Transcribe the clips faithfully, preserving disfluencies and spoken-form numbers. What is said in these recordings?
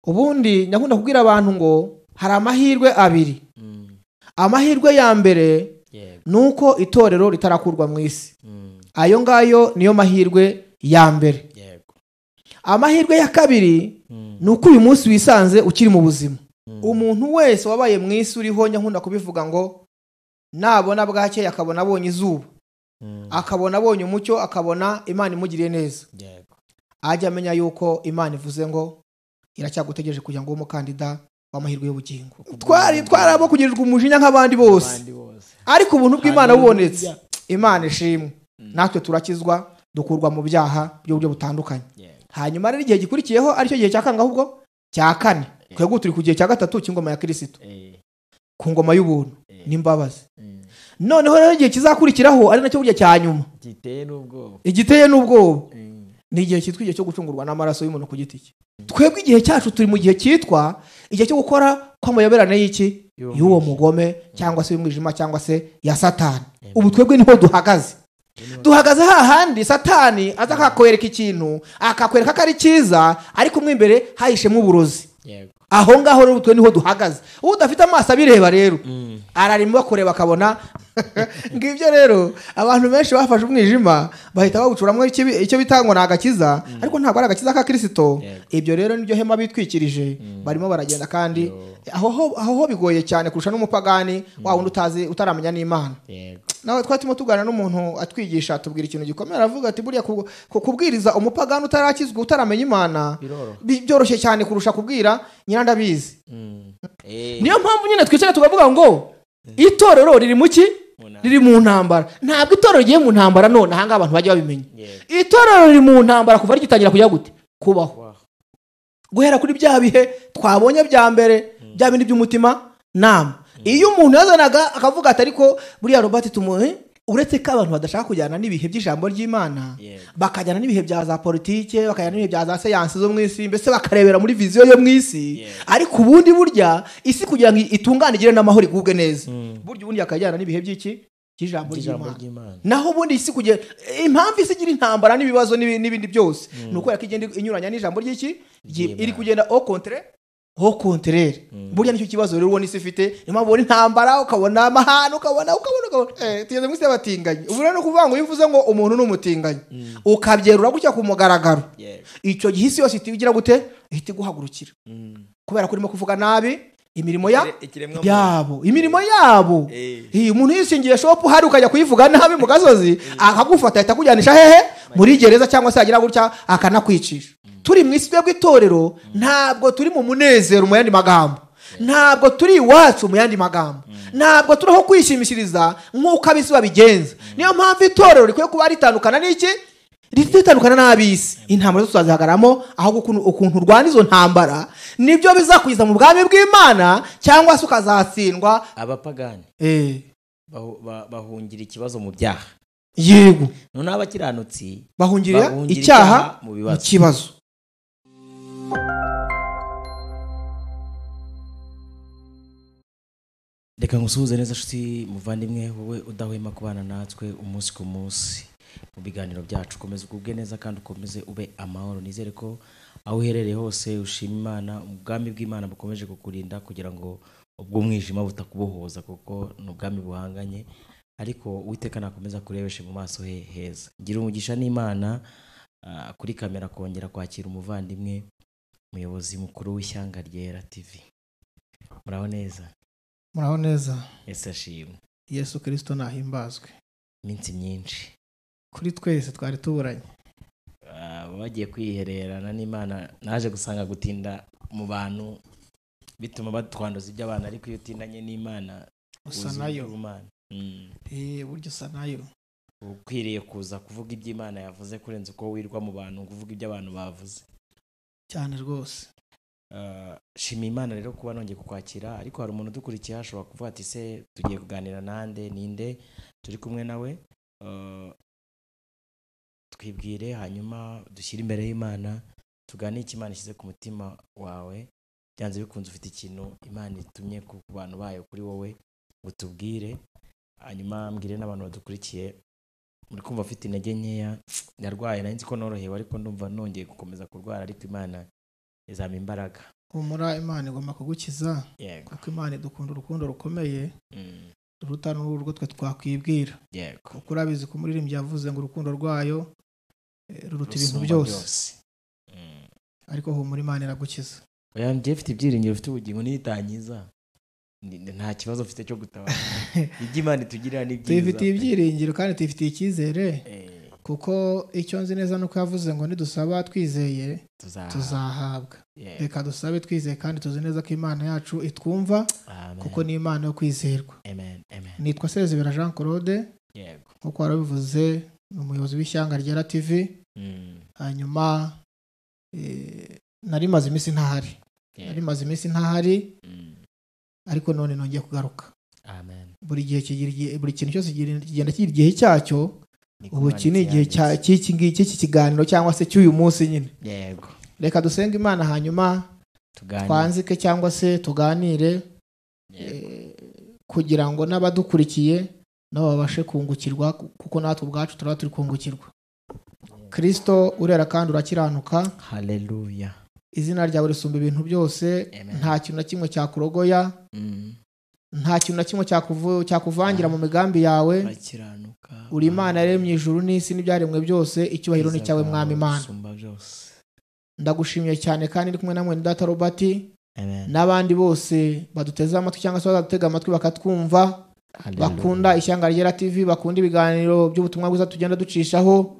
ubundi nyakunda kubwira abantu ngo hari amahirwe abiri. mm. Amahirwe ya mbere yeah. nuko itorero ritarakurwa mu isi. mm. Ayo ngayo niyo mahirwe ya mbere. yeah. Amahirwe ya kabiri mm. nuko uyu munsi wisanze ukiri mu buzima. mm. Umuntu wese wabaye mu isi uriho nyakunda kubivuga ngo nabona bwake akabona abonye izuba, mm. akabona abonye umucyo, akabona Imana imugiriye neza. yeah. Ajya amenya yuko Imana ivuze ngo iracyagutegereje kugira ngo umukandida w'amahirwe y'ubugingo. Twari twarabo kugirirwa umujinya nk'abandi bose, ariko ubuntu bw'Imana bubonetse, Imana ishimwe. mm. Natwe turakizwa dukurwa mu byaha by'uburyo butandukanye. yeah. Hanyuma rero igihe gikurikiyeho aricyo gihe cyakanga ahubwo cya kane. yeah. Twebwe turi ku gihe cya gatatu cy'ingoma ya Kristo, yeah. ku ngoma y'ubuntu yeah. n'imbabazi. yeah. Noneho rero igihe kizakurikiraho ari nacyo burya cya nyuma, giteye n'ubwoba. Igiteye n'ubwoba yeah. ni igihe cyitwa igihe cyo gucungurwa n'amaraso y'umuntu ku giti cye. Twebwe igihe cyacu turi mu gihe cyitwa igihe cyo gukora kw'amayoberane y'iki y'uwo mugome cyangwa se y'umwijima cyangwa se ya Satani. Ubu twebwe niho duhagaze. Duhagaze hahandi Satani aza akakwereka ikintu, akakwereka ko ari cyiza, ariko mu imbere hahishemo uburozi. Aho ngaho rero twe niho duhagaze. Udafite amaso abireba rero mm. ararimo kureba akabona ngibyo. Rero abantu benshi bafashe umwijima bahita bawucuramwe icyo bitangwa na agakiza, mm. ariko ntabwo ari agakiza ka Kristo. yeah. Ibyo rero nibyo hema bitwikirije. mm. Barimo baragenda kandi aho aho bigoye cyane kurusha n'umupagani mm. wa wundi utazi utaramenya n'Imana. yeah. Nawe twatimo tugana n'umuntu atwigisha tubwira ikintu gikomera, avuga ati buriya kubwiriza umupagani utarakizwa utaramenya Imana byoroshye cyane kurusha kubwira nyirandabizi. mm. hey. Niyo mpamvu nyine twicara tukavuga ngo itorero riri muki riri mu ntambara. Ntabwo itorero rigiye mu ntambara none ahanga abantu bajya babimenya. yeah. Itorero riri mu ntambara kuva rigitangira kujya gute kubaho. wow. Guhera kuri bya bihe twabonye bya mbere, mm. bya bindi by'umutima nama. Iyo umuntu yazanaga akavuga ati ariko buriya Robert tumuhe, uretse ko abantu badashaka kujyana n'ibihe by'ijambo ry'Imana, yeah. bakajyana n'ibihe bya za politike, bakajyana n'ibihe bya za science zo mu isi, mbese bakarebera muri vision yo mu isi. yeah. Ariko ubundi burya isi kugira ngo itunganigire n'amahoro igubwe neza, mm. burya ubundi akajyana n'ibihe by'iki cy'ijambo ry'Imana. Naho ubundi isi kugira impamvu isi igira intambara n'ibibazo n'ibindi byose, mm. nuko yakigenda inyuranya n'ijambo ry'iki iri kugenda au contraire ho contraire. mm. Burya nicyo kibazo rero ubona isi ifite, impamvu intambara ukabona amahano ukabona ukabona ukabona eh tugeze muri abatinganye. Ubu rero kuvuga ngo yivuze ngo umuntu n'umutinganye, mm. ukabyerura gutya ku mugaragaro, yeah. icyo gihe isi yose itigira gute ihita guhagurukira, mm. kubera ko urimo kuvuga nabi imirimo ya yabo imirimo yabo. eh umuntu yisingiye shop hari ukajya kuyivuga nabi mu gasozi, akagufata ahita kujyanisha hehe muri gereza cyangwa se agira gutya akanakwicisha. Turi mu isi y'Itorero, ntabwo turi mu munezero mu yandi magambo, ntabwo turi iwacu mu yandi magambo, ntabwo turiho kwishimishiriza nk'uko abisi babigenza. Niyo mpamvu itorero rikwiye kuba ritandukana n'iki ritandukana n'abisi. Intambara zo tuzazihagaramo aho ukuntu urwana izo ntambara nibyo bizakwiza mu bwami bw'Imana, cyangwa se ukazatsindwa abapagani eh bahungira ikibazo mu byaha. Yego, none abakiranutsi bahungira icyaha mu kibazo. Reka ngusuhuze neza nshuti muvandimwe, wowe udahwema kubana natwe umunsi ku munsi mu biganiro byacu. Komeza ugubwe neza kandi ukomeze ube amahoro. Nizere ko aho uherereye hose ushima Imana, ubwami bw'Imana bukomeje kukurinda kugira ngo ubwo umwijima butakubohoza, kuko n'ubwami buhanganye, ariko Uwiteka nakomeza kurebesha mu maso he heza. Ngira umugisha n'Imana uh, kuri kamera kongera kwakira umuvandimwe umuyobozi mukuru w'Ishyanga Ryera T V. Muraho neza? Muraho neza. Yesu ashimwe. Yesu Kristo nahimbazwe. Iminsi myinshi kuri twese twari tuburanye, uh, bagiye kwihererana n'Imana. Naje gusanga gutinda mu bantu bituma batwanduza iby'abana, ariko iyo utindanye n'Imana usa nayo. mm. eh buryo usa nayo. Ukwiriye kuza kuvuga iby'Imana yavuze kurenza uko wirwa mu bantu kuvuga iby'abantu bavuze cyane rwose. Uh, shima Imana rero kuba nongeye kukwakira. Ariko hari umuntu dukurikiye ashobora kuvuga ati se tugiye kuganira nande, ninde turi kumwe nawe? uh, twibwire hanyuma dushyire imbere y'Imana tuganire icyo Imana ishyize ku mutima wawe. Byanze bikunze ufite ikintu Imana itumye ku bantu bayo kuri wowe, utubwire hanyuma mbwire n'abantu badukurikiye. Muri kumva afite intege nkeya, narwaye nari nzi ko norohewe, ariko ndumva nongeye gukomeza kurwara, ariko Imana izampa imbaraga. humura Imana igomba kugukiza yego kuko Imana idukunda urukundo rukomeye Mm. ruruta n'urwo twe twakwibwira yego kuko urabizi ko umuririmbyi yavuze ngo urukundo rwayo eh, ruruta ibintu Rusumba byose Mm. ariko humura Imana iragukiza oya njye mfite ibyiringiro ufite ubugingo nitangiza Ni- ni- nta kibazo mfite cyo gutabara ibyo Imana itugirira ni byiza tuyifitiye ibyiringiro kandi tuyifitiye icyizere Eh, kuko icyo nzi neza nuko yavuze ngo nidusaba twizeye tuzaha tuzahabwa Yego. reka dusabe twizeye kandi tuzi neza ko Imana yacu itwumva Amen. kuko ni Imana yo kwizerwa Amen. Amen. nitwa Sezibera Jean Claude yego nkuko warabivuze ni umuyobozi w'ishyanga rya T V Mm. hanyuma eh, nari maze iminsi ntahari Yego. nari maze iminsi ntahari Mm. ariko none nongeye kugaruka Amen. buri gihe kigira igihe buri kintu cyose kigira- kigenda kigira igihe cyacyo Ni ubu iki ni igihe yanditse. cya- cy'iki ngiki cy'iki kiganiro cyangwa se cy'uyu munsi nyine yego reka dusenge Imana hanyuma tuganire twanzike cyangwa se tuganire Yego. eh, kugira ngo n'abadukurikiye nabo babashe kungukirwa kuko natwe ubwacu turaba turi kungukirwa Kristo urera kandi urakiranuka haleluya izina ryawe risumba ibintu byose Amen. nta kintu na kimwe cyakurogoya Mm. nta kintu na kimwe cyakuvu- cyakuvangira mu migambi yawe urakiranuka uri Imana yaremye ijuru n'isi n'ibyaremwe byose icyubahiro ni cyawe mwami Imana usumba byose ndagushimiye cyane kandi ndi kumwe na mwene data Robert Amen. n'abandi bose baduteze amatwi cyangwa se badutega amatwi bakatwumva Haleluya. bakunda ishyanga ryera T V bakunda ibiganiro by'ubutumwa bwiza tugenda ducishaho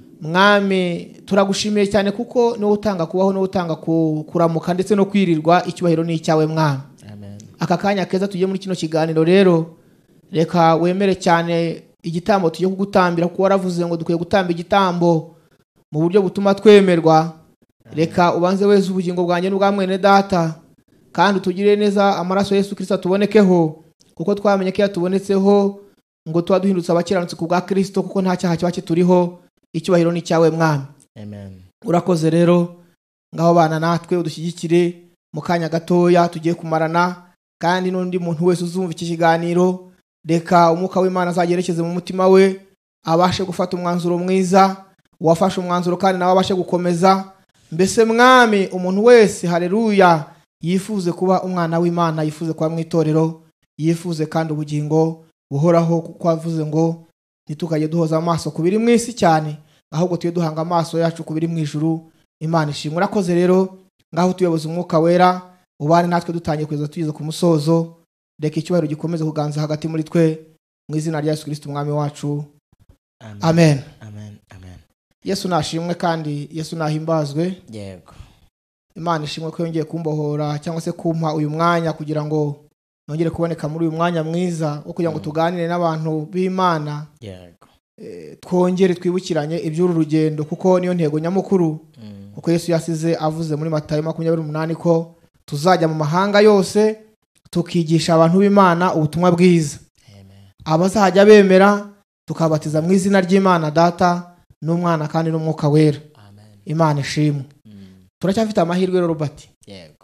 mwami turagushimiye cyane kuko niwe utanga kubaho niwe utanga ku- kuramuka ndetse no kwirirwa icyubahiro ni icyawe mwami Amen. aka kanya keza tugiye muri kino kiganiro rero reka wemere cyane igitambo tugiye kugutambira kuko waravuze ngo dukwiye gutamba igitambo mu buryo butuma twemerwa reka ubanze weze ubugingo bwanjye n'ubwa mwene data kandi utugirire neza amaraso ya Yesu Kristo atubonekeho kuko twamenye ko yatubonetseho ngo tuba duhindutse abakiranutsi ku bwa Kristo kuko nta cyaha kiba kituriho icyubahiro ni cyawe mwami Amen. urakoze rero ngaho bana natwe udushyigikire mu kanya gatoya tugiye kumarana kandi n'undi muntu wese uzumva iki kiganiro reka umwuka w'Imana azagerekeze mu mutima we abashe gufata umwanzuro mwiza wafashe umwanzuro kandi nawe abashe gukomeza mbese mwami umuntu wese haleluya yifuze kuba umwana w'Imana yifuze kuba mu itorero yifuze kandi ubugingo buhoraho kuko avuze ngo ntitukajye duhoza amaso ku biri mu isi cyane ahubwo tuye duhanga amaso yacu ku biri mu ijuru Imana ishimwe urakoze rero ngaho tuyoboza umwuka wera ubane natwe dutangiye kugeza tugeze ku musozo reka icyubahiro gikomeze kuganza hagati muri twe mu izina rya Yesu Kristo umwami wacu Amen. amen Amen. Amen. Yesu nashimwe kandi Yesu nahimbazwe yego Imana ishimwe ko yongeye kumbohora cyangwa se kumpa uyu mwanya kugira ngo nongere kuboneka muri uyu mwanya mwiza wo kugira ngo tuganire n'abantu b'Imana yego eh, twongere twibukiranye iby'uru rugendo kuko niyo ntego nyamukuru Mm. kuko Yesu yasize avuze muri Matayo makumyabiri n'umunani ko tuzajya mu mahanga yose tukigisha abantu b'Imana ubutumwa bwiza Amen. abazajya bemera tukabatiza mu izina ry'Imana data n'umwana kandi n'umwuka wera Amen. Imana ishimwe Mm. turacyafite amahirwe rero Robert yego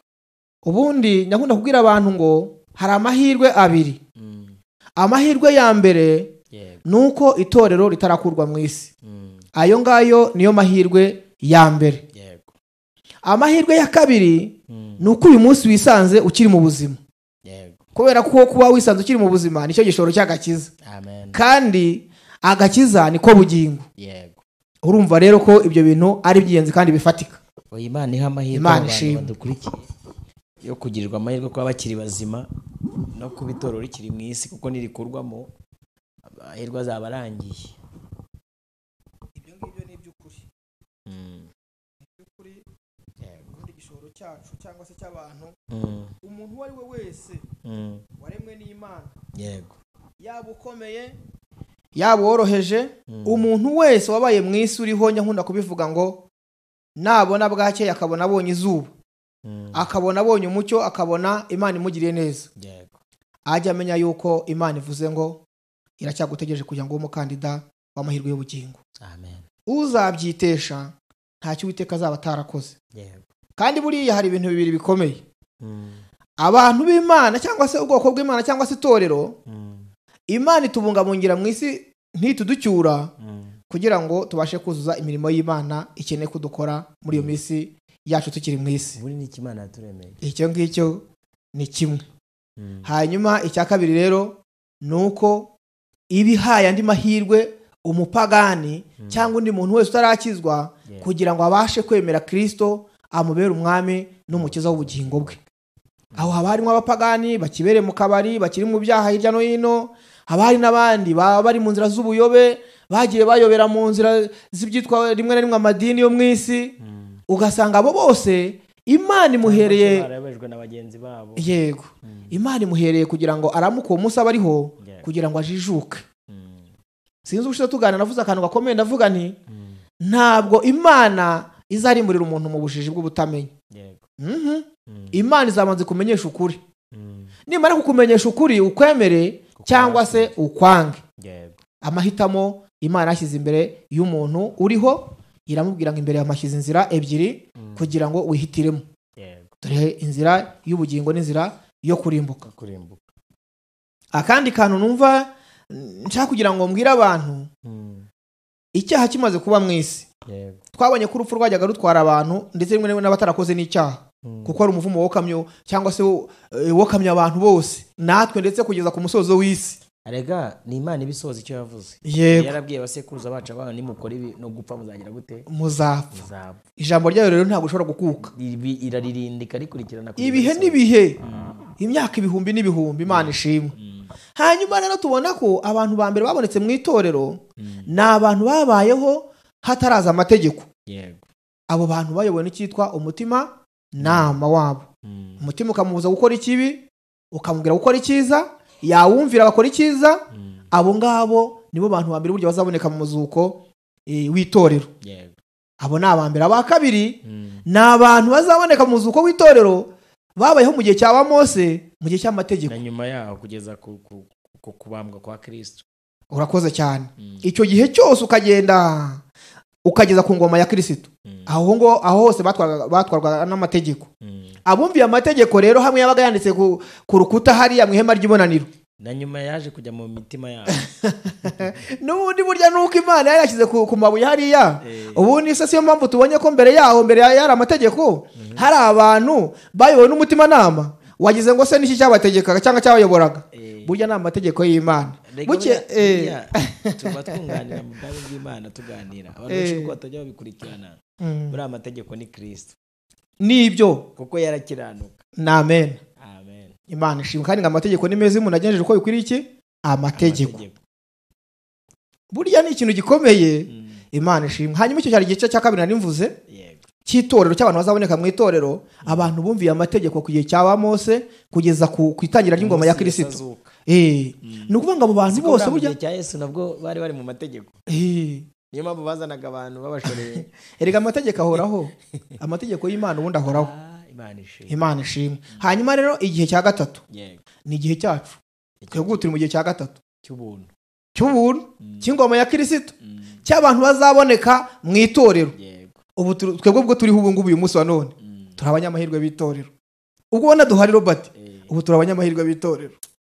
ubundi nyakunda kubwira abantu ngo hari amahirwe abiri Mm. amahirwe ya mbere yego nuko itorero ritarakurwa mu isi Mm. ayo ngayo niyo mahirwe ya mbere yego amahirwe ya kabiri Mm. nuko uyu munsi wisanze ukiri mu buzima yego kubera ko kuba wisanze ukiri mu buzima nicyo gishoro cy'agakiza Amen. kandi agakiza niko bugingo yego urumva rero ko ibyo bintu ari by'ingenzi kandi bifatika oya Imana iha amahirwe Imana abantu ishimwe. badukurikiye yo kugirirwa amahirwe kuba bakiri bazima no kuba itorero rikiri mu isi kuko nirikurwamo amahirwe azaba arangiye ibyo ngibyo ni iby'ukuri Mm. iby'ukuri yego ubundi igishoro cyacu cyangwa se cy'abantu Mm. umuntu uwo ari we wese Mm. waremwe n'Imana yego yaba ukomeye yaba woroheje Mm. umuntu wese wabaye mu isi uriho nkunda kubivuga ngo nabona bwakeye akabona abonye izuba Mm. akabona abonye umucyo akabona Imana imugiriye neza yego ajya amenya yuko Imana ivuze ngo iracyagutegereje kugira ngo ube umukandida w'amahirwe y'ubugingo Amen. uzabyitesha ntacyo Uwiteka azaba atarakoze yego kandi buriya hari ibintu bibiri bikomeye Mm. abantu b'Imana cyangwa se ubwoko bw'Imana cyangwa se itorero Mm. Imana itubungabungira mu isi ntituducyura Mm. kugira ngo tubashe kuzuza imirimo y'Imana ikeneye kudukora muri iyo minsi yacu tukiri mu isi. Buri ni Imana yaturemeye. Icyo ngicyo ni kimwe. Hanyuma icya kabiri rero nuko ibihaye andi mahirwe umupagani cyangwa undi muntu wese utarakizwa kugira ngo abashe kwemera Kristo amubere umwami n'umukiza w'ubugingo bwe. Aho haba harimo abapagani bakibere mu kabari, bakiri mu byaha hirya no hino, haba hari n'abandi baba bari mu nzira z'ubuyobe, bagiye bayobera mu nzira z'ibyitwa rimwe na rimwe amadini yo mu isi. Ugasanga abo bose Imana imuhereye barabejwe na bagenzi babo. Yego. Imana imuhereye kugira ngo aramuke uwo munsi abariho kugira ngo ajijuke. Sinzi ubushize tugana navuze akantu gakomeye ndavuga nti ntabwo Imana izarimburira umuntu mu bujiji bw'ubutamenya. Yego. Mhm. Imana izamanze kumenyesha ukuri. Nimara kukumenyesha ukuri ukwemere cyangwa se ukwange. Yego. Amahitamo Imana yashyize imbere y'umuntu uriho iramubwira ngo imbere y'amashyize inzira ebyiri kugira ngo wihitiremo. Yego. Dore inzira y'ubugingo n'inzira yo kurimbuka. Kurimbuka. Akandi kantu numva nshaka kugira ngo mbwire abantu, icyaha kimaze kuba mu isi. Yego. Twabonye ko urupfu rwajyaga rutwara abantu ndetse rimwe n'abatarakoze n'icyaha, kuko ari umuvumo wokamyo cyangwa se wokamye abantu bose, natwe ndetse kugeza ku musozo w'isi. Arega ni Imana ibisoza icyo yavuze. Yego. Yarabwiye abasekuruza bacu abana nimukora ibi no gupfa muzagira gute? Muzapfa. Ijambo ryayo rero ntabwo ushobora gukuka. Iraririndika rikurikirana ibihe n'ibihe, imyaka ibihumbi n'ibihumbi. Imana ishimwe. Hanyuma rero tubona ko abantu ba mbere babonetse mu itorero ni abantu babayeho hataraza amategeko. Yego. Abo bantu bayobowe n'icyitwa umutima nama wabo. Umutima ukamubuza gukora ikibi, ukamubwira gukora icyiza, yawumvira bakora icyiza. Abo ngabo nibo bantu ba mbere buryo bazaboneka mu muzuko w'itorero. Yego. Abo ni abambere. Aba kabiri ni abantu bazaboneka mu muzuko w'itorero babayeho mu gihe cya ba Mose, mu gihe cy'amategeko, na nyuma yaho kugeza ku kubambwa kwa Kristo. Urakoze cyane. Icyo gihe cyose ukagenda ukageza ku ngoma ya Kristo. Aho ngo aho hose batwarwa batwarwa n'amategeko. Abumviye amategeko rero hamwe yabaga yanditse ku rukuta hariya mu ihema ry'ibonaniro. Na nyuma yaje kujya mu mitima yabo. N'ubundi burya nuko Imana yarashyize ku mabuye hariya. Ubundi se siyo mpamvu tubonye ko mbere yaho mbere yari amategeko hari abantu bayobowe n'umutima nama. Wagize ngo se niki cyabategekaga cyangwa cyabayoboraga? Burya ni amategeko y'Imana. Buke eh tuba twunganira mu bwami bw'Imana tuganira. Abantu benshi ko batajya babikurikirana. Buri amategeko ni Kristo. Nibyo kuko yarakiranuka. Amen. Amen. Imana ishimwe kandi ngo amategeko ni meza umuntu agenjeje uko bikwiriye iki? Amategeko. Burya ni ikintu gikomeye. Imana ishimwe. Hanyuma icyo cyari igice cya kabiri nari mvuze. Yego. Cy'itorero cy'abantu bazaboneka mu itorero, abantu bumviye amategeko ku gihe cya ba Mose kugeza ku itangira ry'ingoma ya Kristo. Eh, nukuvuga ngo abo bantu bose burya cya Yesu nabwo bari bari mu mategeko. Eh, niyo mpamvu bazanaga abantu babashoreye. Erega amategeko ahoraho. Amategeko y'Imana ubundi ahoraho. Imana ishimwe. Imana ishimwe. Hanyuma rero igihe cya gatatu. Yego. Ni igihe cyacu. Twebwe turi mu gihe cya gatatu. Cy'ubuntu. Cy'ubuntu. Cy'ingoma ya Kristo. Cy'abantu bazaboneka mu itorero. Ubu twebwe ubwo turiho ubu ngubu uyu munsi wa none. Turi abanyamahirwe b'itorero. Ubwo ubona duhari Robert. Ubu turi abanyamahirwe b'itorero.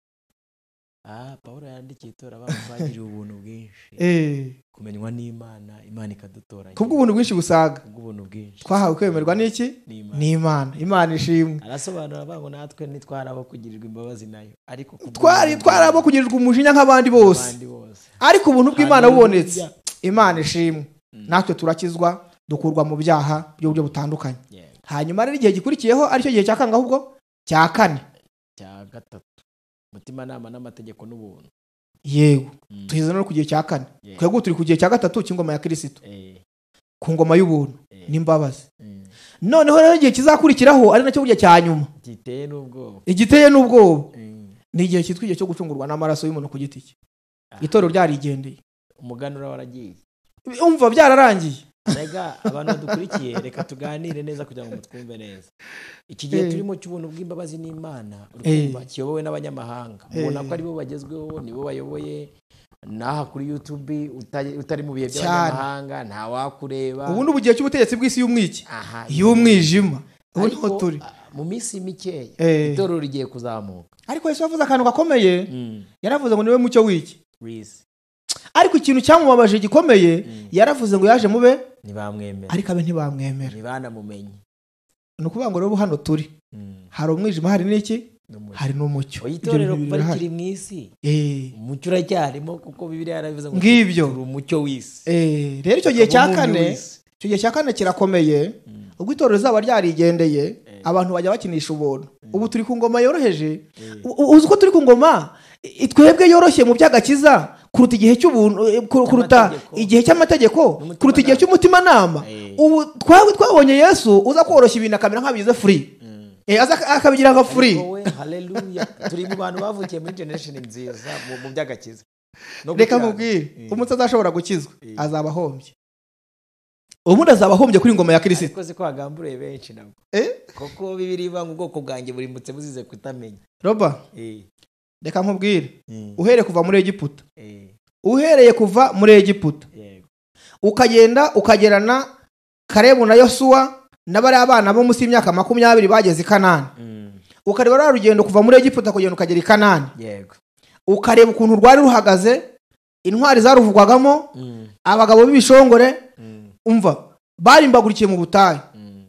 Ah, Paulo yandikiye itora bagiriye ubuntu bwinshi. Eh, kumenywa n'Imana, Imana ikadutoranya. Kubwo ubuntu bwinshi busaga. Kubwo ubuntu bwinshi. Twahawe kwemerwa n'iki? N'Imana. Imana ishimwe. Arasobanura bago natwe nitwarabo kugirirwa imbabazi nayo. Ariko twari twarabo kugirirwa umujinya nk'abandi bose. Ariko ubuntu bw'Imana bubonetse. Imana ishimwe. Natwe turakizwa dukurwa mu byaha by'uburyo butandukanye. Hanyuma rero igihe gikurikiyeho aricyo gihe cya kangahe ubwo? Cya kane. Cya gatatu. Mutima nama n'amategeko n'ubuntu. Yego. Tugeze no ku gihe cya kane. Twebwe turi ku gihe cya gatatu cy'ingoma ya Kristo. Ku ngoma y'ubuntu n'imbabazi. Noneho rero igihe kizakurikiraho ari nacyo burya cya nyuma. Giteye n'ubwoba. Igiteye n'ubwoba. Ni igihe cyitwa igihe cyo gucungurwa n'amaraso y'umuntu ku giti cye. Itorero ryarigendeye. Umuganura waragiye. Umva byararangiye. Rega abantu badukurikiye reka tuganire neza kugira ngo mutwumve neza. Iki gihe turimo cy'ubuntu bw'imbabazi n'Imana urukumva kiyobowe n'abanyamahanga. Ubona ko ari bo bagezweho, nibo bayoboye naha kuri YouTube utari mu bihe by'abanyamahanga nta wakureba. Ubu n'ubugiye cy'ubutegetsi bw'isi y'umwiki. Y'umwijima. Ubu niho turi. Mu minsi mikeya itorero rigiye kuzamuka. Ariko Yesu yavuze akantu gakomeye. Yaravuze ngo niwe mucyo w'iki. Wisi. Ariko ikintu cyamubabaje gikomeye yaravuze ngo yaje mube ntibamwemera. Ariko abe ntibamwemera. Nibanamumenye. ni ukuvuga ngo rero hano turi hari umwijima hari n'iki hari n'umucyo itorero kuva rikiri mu isi umucyo uracyarimo kuko Bibiliya yarabivuze ngo ngibyo uri umucyo w'isi. Rero icyo gihe cya kane icyo gihe cya kane kirakomeye ubwo itorero rizaba ryarigendeye abantu bajya bakinisha ubuntu. Ubu turi ku ngoma yoroheje, uzi ko turi ku ngoma twebwe yoroshye mu by'agakiza kuruta igihe cy'ubuntu, kuruta igihe cy'amategeko, kuruta igihe cy'umutima nama. Ubu twawe twabonye Yesu uza koroshya ibintu akamera nk'abize free, eh aza akabigira nka free. Haleluya, turi mu bantu bavukiye muri generation nziza mu by'agakiza. Reka mubwire umunsi azashobora gukizwa azaba ahombye, ubundi azaba ahombye kuri ngoma ya Kristo. Koze ko agamburiye benshi nabo eh koko Bibiliya ivuga ngo ubwoko bwanjye buri mutse buzize kutamenya. Roba eh reka nkubwire uhereye kuva muri Egiputa, uhereye kuva muri Egiputa ukagenda ukagerana Karebu na Yosuwa n'abari abana bo munsi y'imyaka makumyabiri bageze i Kanani, ukareba rero urugendo kuva muri Egiputa kugenda ukagera i Kanani, yego ukareba ukuntu rwari ruhagaze, intwari zaruvugwagamo, abagabo b'ibishongore, umva barimbagurikiye mu butayu.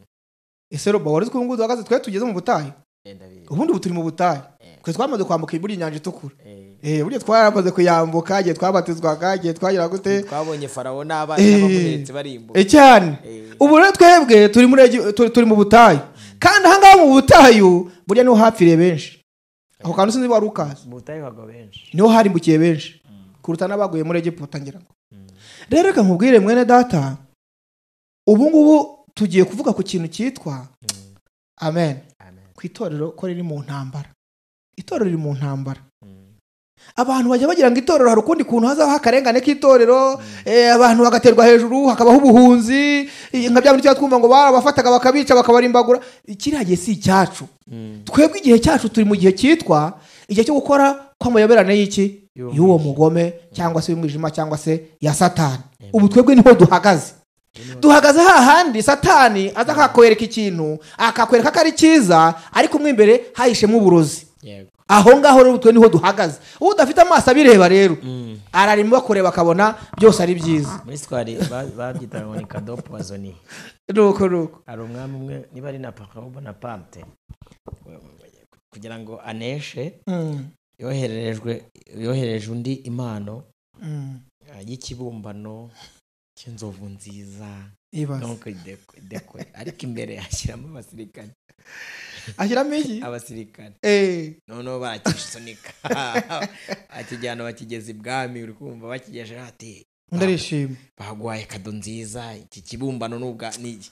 Ese Roba wari uzi ngo duhagaze twe tugeze mu butayu? Ubundi ubu turi mu butayu, twe twamaze kwambuka iburi inyanja itukura. Eh buryo twaramaze kuyambuka, giye twabatizwaga, giye twagira gute, twabonye Farawo n'abana n'abamuhetsi barimbuka. Eh cyane. Ubu rero twebwe turi muri turi mu butayu, kandi ahangaha mu butayu burya niho hapfiriye benshi. Aho kantu sinzi wari ukazi. Mu butayu hagwa benshi, niho harimbukiye benshi kuruta n'abaguye muri Egiputa ngira ngo. Rero reka nkubwire mwene data, ubu ngubu tugiye kuvuga ku kintu cyitwa amen. Ku itorero ko riri mu ntambara, itorero riri mu ntambara. Abantu bajya bagira ngo itorero hari ukundi kuntu hazaho akarengane k'itorero, eh abantu bagaterwa hejuru hakabaho ubuhunzi, nka bya bintu twumva ngo barabafataga bakabica bakabarimbagura. Ikiragiye si icyacu, twebwe igihe cyacu turi mu gihe cyitwa igihe cyo gukora kw'amayoberane y'iki y'uwo mugome cyangwa se y'umwijima cyangwa se ya Satani. Ubu twebwe niho duhagaze, duhagaze hahandi Satani aza akakwereka ikintu akakwereka ko ari cyiza ariko umwe imbere hayishemo uburozi. Aho ngaho rero twe niho duhagaze. Ubu udafite amaso abireba rero ararimo bakureba akabona byose ari byiza. Muri twari babyita ngo ni cadeau poisonné. Nuko nuko ari umwami umwe niba ari na Pharaon Bonaparte kugira ngo aneshe yoherejwe yohereje undi impano y'ikibumbano cy'inzovu nziza. Donc deko ariko imbere yashyiramo abasirikare, ashyiramo iki abasirikare eh noneho bakisunika akijyana bakigeza ibwami, uri kumva bakigeje ati ndarishima bagwaye kado nziza, iki kibumbano n'ubwa niki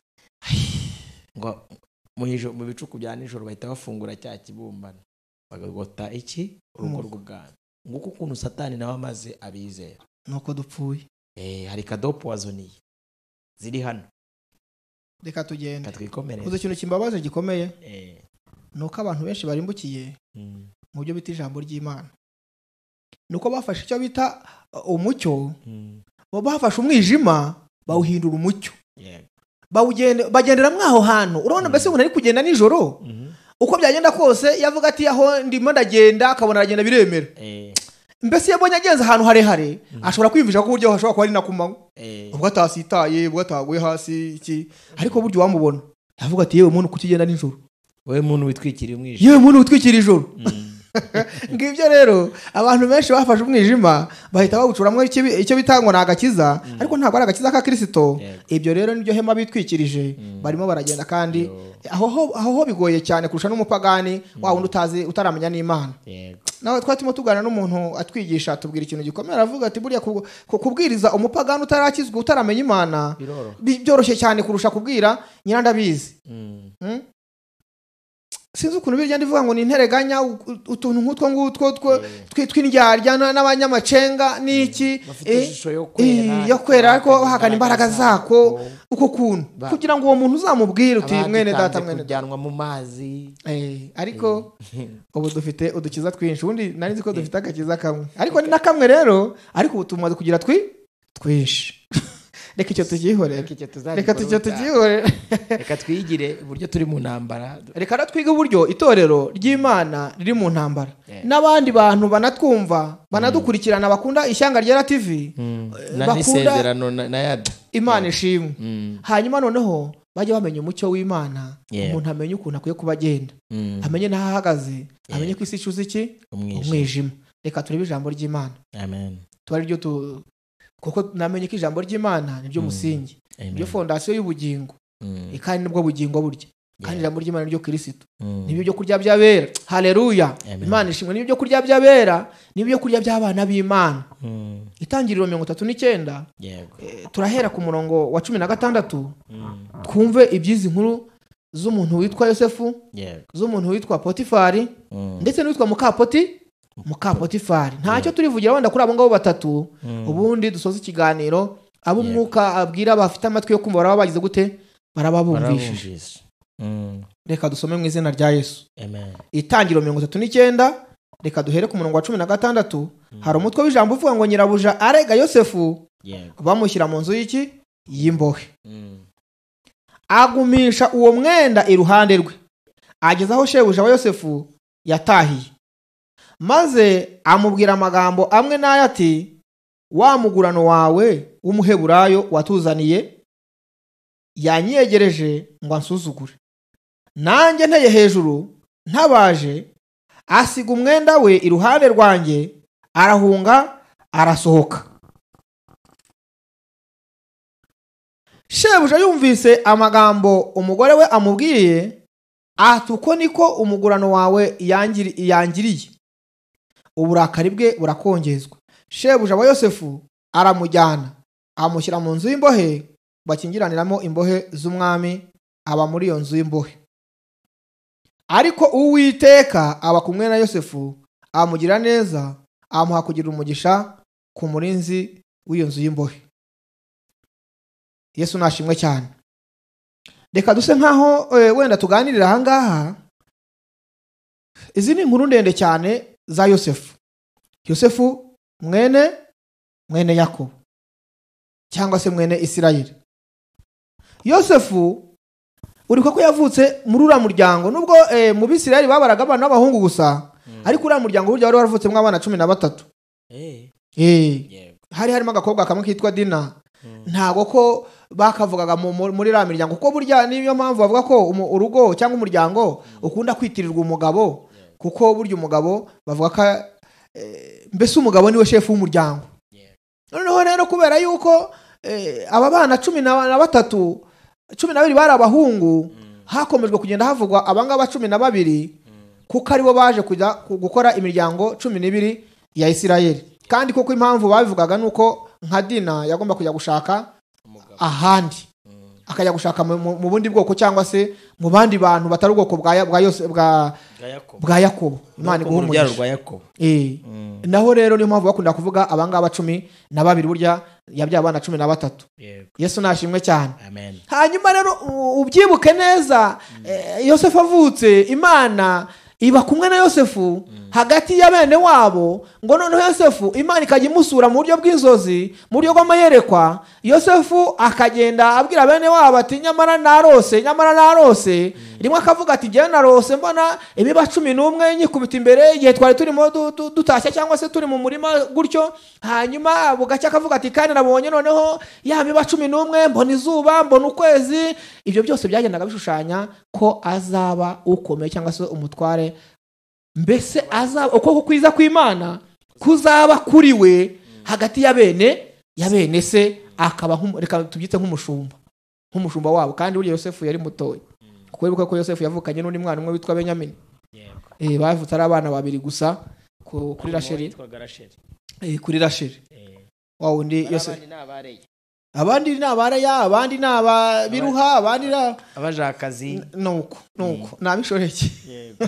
ngo muhijo mu bicuku bya nijoro bahita bafungura cya kibumbano bagagota iki urugo rw'ubwami. Nguko ukuntu Satani nawe amaze abizera nuko dupfuye. Eh hari cadeau poisonné ziri hano. Reka tugende twikomereze. Uzo kintu kimbabaje gikomeye eh nuko abantu benshi barimbukiye mu byo bita ijambo ry'Imana, nuko bafashe icyo bita umucyo, bo bafashe umwijima bawuhindura umucyo, bawugende bagendera mwaho hantu. Urabona mbese umuntu ari kugenda nijoro uko byagenda kose yavuga ati aho ndimo ndagenda akabona aragenda biremera. Mbese yabonye agenza ahantu harehare ashobora kwiyumvisha ko buryo hashobora kuba ari nakumanywa, ubwo atasitaye ubwo ataguye hasi iki, ariko buryo wamubona yavuga ati yewe muntu kukigenda nijoro, wewe muntu witwikiriye umwijima, yewe muntu witwikiriye ijoro. Ngibyo rero abantu benshi bafashe umwijima bahita bawucuramwe icyo bitangwa na agakiza, ariko ntabwo ari agakiza ka Kristo. Ibyo rero nibyo hema bitwikirije barimo baragenda, kandi aho aho bigoye cyane kurusha n'umupagani wa wundi utazi utaramenya n'Imana. Nawe twatimo tugana n'umuntu atwigisha tubwira ikintu gikomera, avuga ati buriya kubwiriza umupagani utarakizwa utaramenya Imana byoroshye cyane kurusha kubwira nyirandabizi. Sinzi ukuntu birya ndivuga ngo ni intereganya utuntu nk'utwo ngutwo tw'indyarya n'abanyamacenga n'iki yo kwera ariko hakana imbaraga zako uko kuntu kugira ngo uwo muntu uzamubwire uti mwene data mwene kujyanwa mu mazi. Eh ariko ubu dufite udukiza twinshi, ubundi nari nzi ko dufite agakiza kamwe ariko ni na kamwe rero, ariko ubu tumaze kugira twi twinshi. Reka icyo tugihorera, reka icyo tugihorera, reka twigire uburyo turi mu ntambara. Reka natwiga uburyo itorero ry'Imana riri mu ntambara. N'abandi bantu banatwumva banadukurikirana bakunda Ishyanga Ryera T V bakunda na Yada Imana ishimwe. Hanyuma noneho bajye bamenya umucyo w'Imana Yeah. umuntu amenye ukuntu akwiye kuba agenda Mm. amenye n'aho ahagaze Yeah. amenye ko isi icuze iki Umwijima. umwijima reka turebe ijambo ry'Imana Amen. tuba ryo tu kuko namenye ko ijambo ry'Imana nibyo Mm. musingi Amen. nibyo fondasiyo y'ubugingo Mm. kandi nibwo bugingo burya kandi Yeah. ijambo ry'Imana ryo Kristo Mm. nibyo byo kurya by'abera haleluya Amen. Imana ishimwe nibyo byo kurya by'abera nibyo byo kurya by'abana b'Imana Mm. itangiriro mirongo itatu n'icyenda Yego. eh, turahera ku murongo wa cumi na gatandatu Mm. twumve iby'izi nkuru z'umuntu witwa Yosefu Yego. z'umuntu witwa Potifari Mm. ndetse n'uwitwa Mukapoti Mukapotifari ntacyo turivugira wenda kuri abo ngabo batatu Mm. ubundi dusoza ikiganiro abo Yeah. umwuka abwira bafite amatwi yo kumva baraba bagize gute barababumvishije Barabumvise. Mm. reka dusome mu izina rya Yesu Amen. itangiro mirongo itatu n'icyenda reka duhere ku murongo wa cumi na gatandatu hari umutwe w'ijambo uvuga ngo nyirabuja arega Yosefu Yego. bamushyira mu nzu y'iki y'imbohe Mm. agumisha uwo mwenda iruhande rwe ageze aho shebuja wa Yosefu yatahiye maze amubwira amagambo amwe n'aya ati wa mugurano wawe w'umuheburayo watuzaniye yanyegereje ngo ansuzugure nanjye nteye hejuru ntabaje asiga umwenda we iruhande rwanjye arahunga arasohoka shebuja yumvise amagambo umugore we amubwiye ati uko niko umugurano wawe yangiri- yangiriye uburakari bwe burakongezwa shebuja wa Yosefu aramujyana amushyira mu nzu y'imbohe bakingiraniramo imbohe z'umwami aba muri iyo nzu y'imbohe ariko Uwiteka aba kumwe na Yosefu amugira neza amuha kugira umugisha ku murinzi w'iyo nzu y'imbohe Yesu nashimwe cyane reka duse nkaho eh, wenda tuganirira aha ngaha izi ni inkuru ndende cyane za Yosefu Yosefu mwene mwene Yakobo cyangwa se mwene Isirayeli Yosefu uriko ko yavutse muri uriya muryango nubwo eh, mu Bisirayeli babaraga abana b'abahungu gusa ariko uriya muryango burya wari waravutse mw'abana cumi na batatu Eh. eh Yego. hari harimo agakobwa kamwe kitwa Dina ntago ko bakavugaga mu- mu- muri iriya miryango kuko burya niyo mpamvu bavuga ko umu- urugo cyangwa umuryango ukunda kwitirirwa umugabo kuko burya umugabo bavuga ko eh, mbese umugabo niwe shefu w'umuryango noneho rero kubera yuko eh, aba bana cumi na na batatu cumi na babiri bari abahungu hakomejwe kugenda havugwa abangaba cumi na babiri kuko aribo baje kujya ku- gukora imiryango cumi n'ibiri ya Isirayeli kandi kuko impamvu babivugaga nuko nka Dina yagomba kujya gushaka Umugabo. ahandi akajya gushaka mu- mu mu bundi bwoko cyangwa se mu bandi bantu batari ubwoko bwa Ya- bwa Yose bwa Bwa Yakobo. bwa Yakobo Imana Nuko iguha mu rubyaro umugisha rwa Yakobo. eh Mm. naho rero niyo mpamvu bakunda kuvuga abangaba cumi na babiri burya yabyaye abana cumi na batatu Yego. Yesu nashimwe cyane Amen. hanyuma rero u- ubyibuke neza eh, Yosefu avutse Imana iba kumwe na Yosefu hagati ya bene wabo ngo noneho Yosefu Imana ikajya imusura mu buryo bw'inzozi mu buryo bw'amayerekwa Yosefu akagenda abwira bene wabo ati nyamara narose nyamara narose rimwe akavuga ati njyewe narose mbona imiba cumi n'umwe nyikubita imbere igihe twari turimo du- du- dutashya cyangwa se turi mu murima gutyo hanyuma bugacya akavuga ati kandi nabonye noneho ya miba cumi n'umwe mbona izuba mbona ukwezi ibyo byose byagendaga bishushanya ko azaba ukomeye cyangwa se umutware mbese azaba uko kwiza kw'Imana kuzaba kuri we hagati ya bene ya bene se akaba nk'umu- reka tubyite nk'umushumba nk'umushumba wabo kandi burya Yosefu yari mutoya kuko wibuka ko Yosefu yavukanye n'undi mwana umwe witwa Benyamini Yego. eh bavutse ari abana babiri gusa ku- kuri Rasheli Witwaga Rasheli. eh kuri Rasheli Eh. wa wundi Bari Yosefu abandi ni abareye. abandi ni abareya abandi ni ababiruha abandi ni Abajakazi. nuko nuko nabishoreke Yego.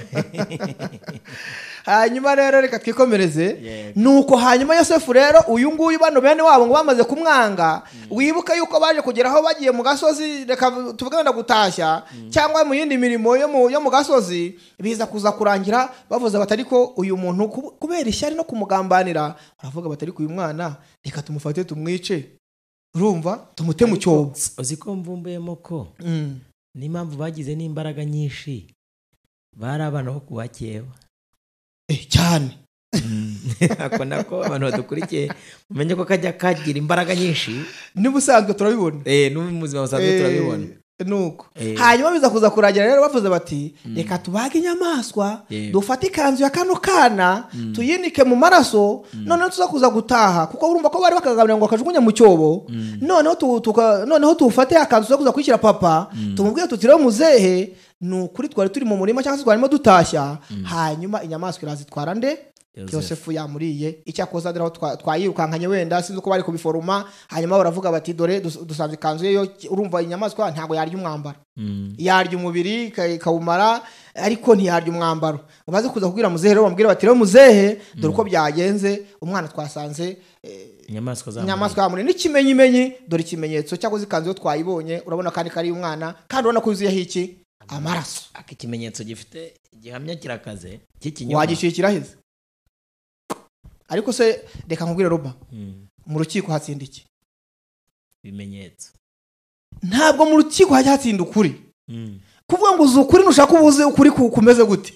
hanyuma rero reka twikomereze Yego. nuko hanyuma Yosefu rero uyu nguyu bano bene wabo ngo bamaze kumwanga wibuka yuko baje kugera aho bagiye mu gasozi reka tuvuge wenda gutashya cyangwa mu yindi mirimo yo mu yo mu gasozi biza kuza kurangira bavuze batari ko uyu muntu kub- kubera ishyari no kumugambanira baravuga batari ko uyu mwana reka tumufate tumwice urumva tumute mu cyobo Uzi ko mvumbuyemo ko Mm. n'impamvu bagize n'imbaraga nyinshi bari abana bo kubakeba. Eh, cyane ako nako abantu badukurikiye mumenye ko kajya kagira imbaraga nyinshi n'ubusanzwe turabibona eh no mu buzima busanzwe Eh, turabibona nuko hanyuma biza kuza kuragira rero bavuze bati reka tubage inyamaswa dufate ikanzu ya kano kana tuyinike mu maraso noneho tuza kuza gutaha kuko urumva ko bari bakagabanya ngo akajugunya mu cyobo noneho tuka noneho tufate akanzu zo kuza kwishyira papa tumubwiye tuti rero muzehe nukuri twari turi mu murima cyangwa se twarimo dutashya hanyuma inyamaswa irazitwara nde Yosefu yamuriye icyakoza deraho twayirukankanye wenda sinzi uko bari kubiforuma hanyuma baravuga bati dore dusanze ikanzu ye urumva inyamaswa ntago yarya umwambaro yarya umubiri kawumara ariko ntiyarya umwambaro baze kuza kubwira muzehe rero bamubwira bati rero muzehe dore uko byagenze umwana twasanze inyamaswa za inyamaswa yamuri n'ikimenyimenyi dore ikimenyetso cyakoze ikanzu yo twayibonye urabona kandi kari umwana kandi urabona ko yuzuyeho iki amaraso akikimenyetso gifite gihamya kirakaze cy'ikinyoma wagishyuye kiraheze ariko se reka nkubwire Roba mu rukiko hatsinda iki bimenyetso ntabwo mu rukiko hajya hatsinda ukuri kuvuga ngo uzi ukuri nushaka ubuze ukuri kumeze gute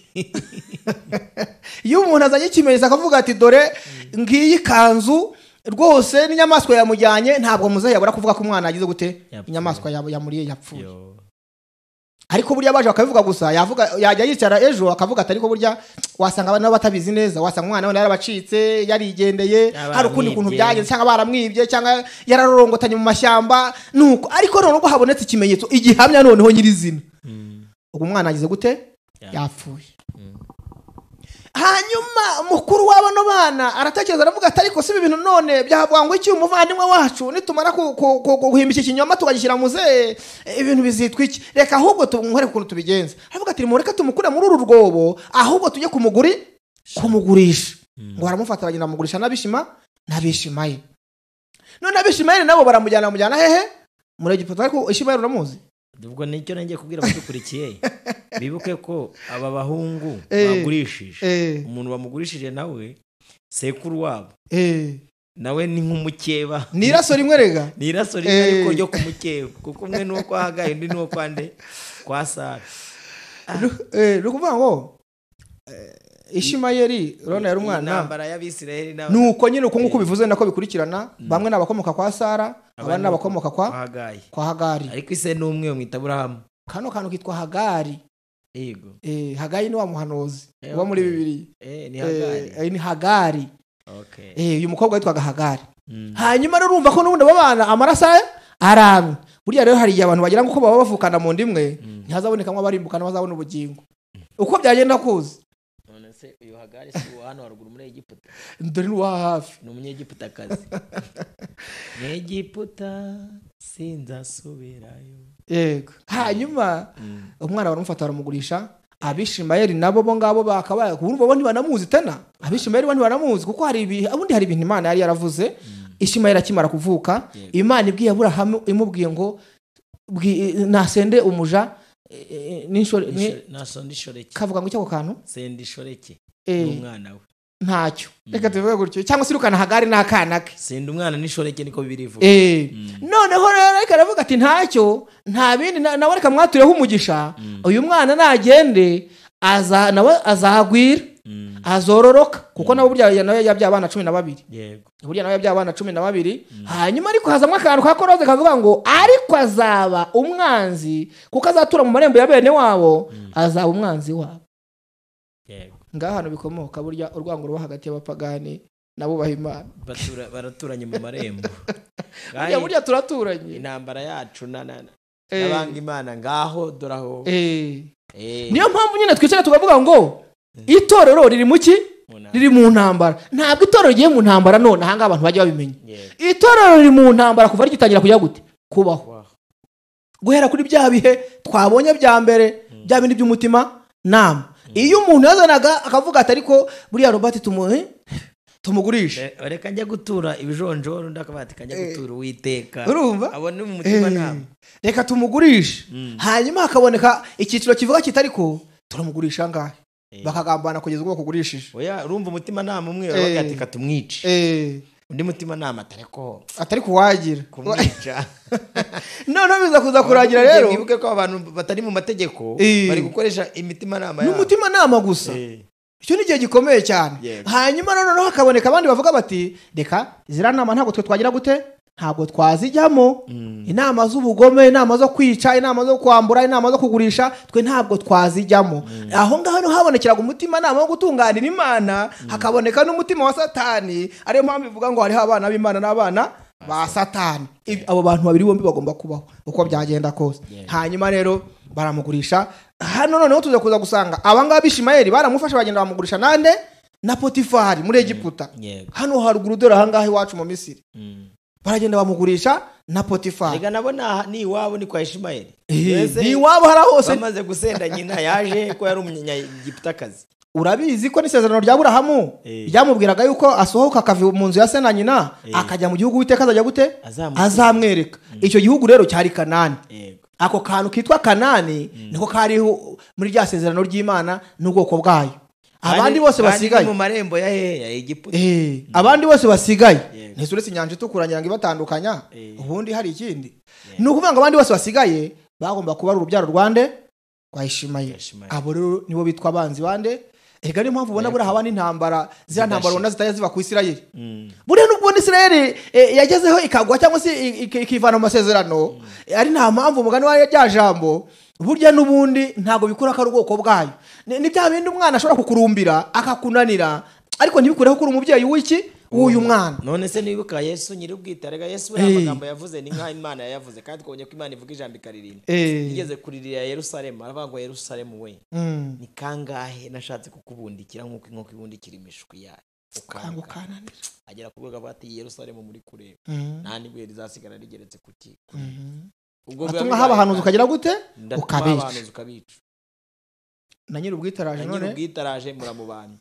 iyo umuntu azanye ikimenyetso akavuga ati dore ngiyi kanzu rwose n'inyamaswa yamujyanye ntabwo muzehe yabura kuvuga ko umwana yagize gute inyamaswa yamuriye yapfuye ariko burya baje bakabivuga gusa yavuga yajya yicara ejo akavuga ati ariko burya wasanga abana batabizi neza wasanga umwana we yarabacitse yarigendeye hari ukundi kuntu byagenze cyangwa baramwibye cyangwa yararorongotanye mu mashyamba nuko ariko none ubwo habonetse ikimenyetso igihamya noneho nyirizina ubwo umwana agize gute yapfuye hanyuma mukuru w'abano bana aratekereza aravuga ati ariko si ibintu none byahabwa ngo iki umuvandimwe wacu nitumara guhimba iki kinyoma tukagishyira muze ibintu bizitwa iki reka ahubwo tumwere ukuntu tubigenza aravuga ati mureka tumukure muri uru rwobo ahubwo tujye kumuguri kumugurisha ngo baramufata bagenda bamugurisha n'abishima n'abishimaye none abishimaye nabo baramujyana bamujyana hehe muri Egiputa ariko ishimaye uramuzi ubwo nicyo nangiye kubwira abadukurikiye bibuke ko aba bahungu bagurishije umuntu bamugurishije nawe sekuru wabo nawe ni nk'umukeba ni iraso rimwe rega ni iraso rimwe ariko ryo kumukeba kuko umwe nuwo kwa Hagayi undi nuwo kwa nde kwa Sara eh rukuvuga ngo Ishimayeli urona yari umwana nambara y'Abisirayeli na nuko nyine uko nguko bivuze nako bikurikirana bamwe nabakomoka kwa Sara abandi nabakomoka kwa Hagayi kwa Hagari ariko ise n'umwe mwita Aburahamu kano kantu kitwa Hagari yego eh Hagayi ni wa muhanuzi uba muri Bibiliya eh ni Hagari eh ni Hagari okay eh uyu mukobwa witwaga Hagari hanyuma urumva ko n'ubundi babana amarasa arabe buriya rero hari abantu bagira ngo ko baba bavukana mu ndimwe ntihazabonekamo abarimbukana bazabona ubugingo uko byagenda kuza se uyu Hagari si hano haruguru muri Egiputa ndori wa hafi ni umunyegiputa kazi mu Egiputa sinzasubirayo yego hanyuma umwana baramufata baramugurisha Abishimayeli nabo bo ngabo bakabaye kurumva bo ntibanamuzi tena Abishimayeli bo ntibanamuzi kuko hari ibi abundi hari ibintu Imana yari yaravuze Ishimayeli akimara kuvuka Imana ibwiye Aburahamu imubwiye ngo nasende umuja n'inshore nasondishoreke kavuga ngo icyo kantu sendishoreke n'umwana we ntacyo reka tuvuge gutyo cyangwa se rukana Hagari n'akana ke senda umwana n'ishoreke niko birivuga eh noneho rero reka aravuga ati ntacyo nta bindi nawe reka mwatureho umugisha uyu mwana nagende aza nawe azagwira azororoka kuko nabo burya nawe yabya abana cumi na babiri yego burya nawe yabya abana cumi na babiri hanyuma ariko hazamwe akantu kakoroze kavuga ngo ariko azaba umwanzi kuko azatura mu marembo ya bene wabo azaba umwanzi wabo yego ngaha hano bikomoka burya urwango ruba hagati y'abapagani nabo bahimana batura baraturanye mu marembo burya burya turaturanye intambara yacu na nabanga Imana ngaho doraho eh niyo mpamvu nyine twicara tukavuga ngo itorero riri muki riri mu ntambara ntabwo itorero rigiye mu ntambara none ahanga abantu bajya babimenya itorero riri mu ntambara kuva rigitangira kujya gute kubaho guhera kuri bya bihe twabonye bya mbere bya bindi by'umutima nama iyo umuntu yazanaga akavuga ati ariko buriya Robert tumuhe tumugurisha reka njya gutura ibijonjoro ndakabati kajya gutura Uwiteka urumva abone mu mutima nama reka tumugurisha hanyuma hakaboneka ikiciro kivuga kitariko turamugurisha ngahe bakagambana kugeza ubwo kugurishije oya urumva umutima nama umwe bagati katumwice eh undi mutima nama atariko atari kuwagira kumwica none biza kuza kuragira rero mwibuke ko abantu batari mu mategeko bari gukoresha imitima nama ya n'umutima nama gusa icyo ni gihe gikomeye cyane hanyuma noneho hakaboneka abandi bavuga bati reka zira nama ntabwo twe twagira gute ntabwo twazijyamo. Inama z'ubugome, inama zo kwica, inama zo kwambura, inama zo kugurisha, twe ntabwo twazijyamo. Aho ngaho habonekeraga umutima nama wo gutunganira Imana, hakaboneka n'umutima wa Satani. Ariyo mpamvu ivuga ngo hariho abana b'Imana n'abana ba Satani. Abo bantu babiri bombi bagomba kubaho uko byagenda kose. Hanyuma rero baramugurisha. Hano noneho tuza kuza gusanga abangaba Bishimayeli baramufasha bagenda bamugurisha nande na Potifari muri Egiputa. Hano haruguru dore ahangahe iwacu mu Misiri. Baragenda bamugurisha na Potifari. Rega nabona ni iwabo ni kwa Ishimayeli. Ni iwabo hara hose. Bamaze gusenda nyina yaje ko yari umunyagiputakazi. Urabizi ko n'isezerano rya Aburahamu ryamubwiraga yuko asohoka akava mu nzu ya se na nyina akajya mu gihugu witeka azajya gute azamwereka. Icyo gihugu rero cyari Kanani. Ako kantu kitwa Kanani niko kari muri rya sezerano ry'Imana n'ubwoko bwayo. Abandi bose basigaye mu marembo ya ya Egiputa. Eh, abandi bose basigaye ntisuretse inyanja itukuranya ngo ibatandukanya. Ubundi hari ikindi. Nukuvuga ngo abandi bose basigaye bagomba kuba urubyaro rwande kwa Ishimayeli. Abo rero nibo bitwa abanzi bande. Ega ni mpamvu ubona buri haba n'intambara zira ntambara ubona zitaya ziva ku Isirayeli. Buri n'ubwo Isirayeli yagezeho ikagwa cyangwa se ikivana mu masezerano ari nta mpamvu umugani wa rya jambo burya n'ubundi ntago bikura ko ubwoko bwayo. Ni bya bindi umwana ashobora kukurumbira akakunanira ariko ntibikureho kuri umubyeyi w'iki uyu mwana. None se nibuka Yesu nyiri ubwitarega Yesu we amagambo yavuze ni nka Imana yavuze kandi twonye ko Imana ivuga ijambo ikaririmba. Igeze kuririra Yerusalemu aravuga ngo Yerusalemu we ni kangahe nashatse kukubundikira nkuko inkoko ibundikira imishwi yayo ukangukananira agera ku rwego bati Yerusalemu muri kureba nta nibwe rizasigara rigeretse kuki. Ubwo atumwa haba hanuza ukagira gute ukabica ukabica na nyiri ubwitaraje none nyiri ubwitaraje muramubana.